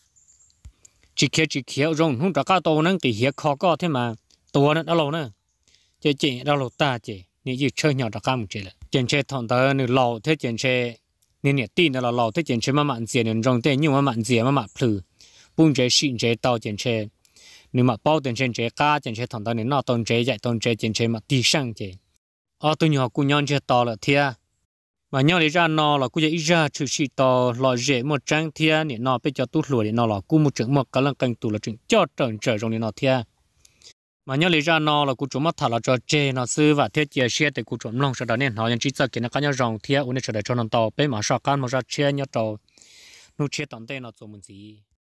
kia rong không trả cả tàu năng thì hiệp khó có thế mà tàu nó đó nữa chỉ đó là ta chứนี่ยืดเชื่อหยอดตะก้ามเจริญเจนเชทอนเตอร์นี่เราเทเจนเชนี่เนี่ยตีนเราเทเจนเชมามันเสียเนี่ยรงเตยยิ่งมามันเสียมาพลือปุ่นเจชินเจเตาเจนเชนี่มาเป้าเจนเจก้าเจนเชทอนเตอร์นี่นอตอนเจใหญ่ตอนเจเจนเชมาตีช่างเจตัวหยอกูย้อนเจต่อละเทียมาย้อนเลยจ้านอเรากูจะอีจ้าชื่อชีต่อหล่อเจหมดจังเทียเนี่ยนอไปจอตู้หลวงเนี่ยนอเรากูมุดจึงหมดกำลังกันตัวละจึงจอดเจอตรงนี้นอเทียmà nhớ lý ra nó là cụ chủ mất thả là cho chê nó sư và thiết chia sẻ để cụ chủ long sau đó nên họ nhận chỉ cho cái nó cá nhau rong thiết uốn cho để cho nó tàu bé mà sao can mà ra chia nhau tàu nút chia tận tên nó做乜gì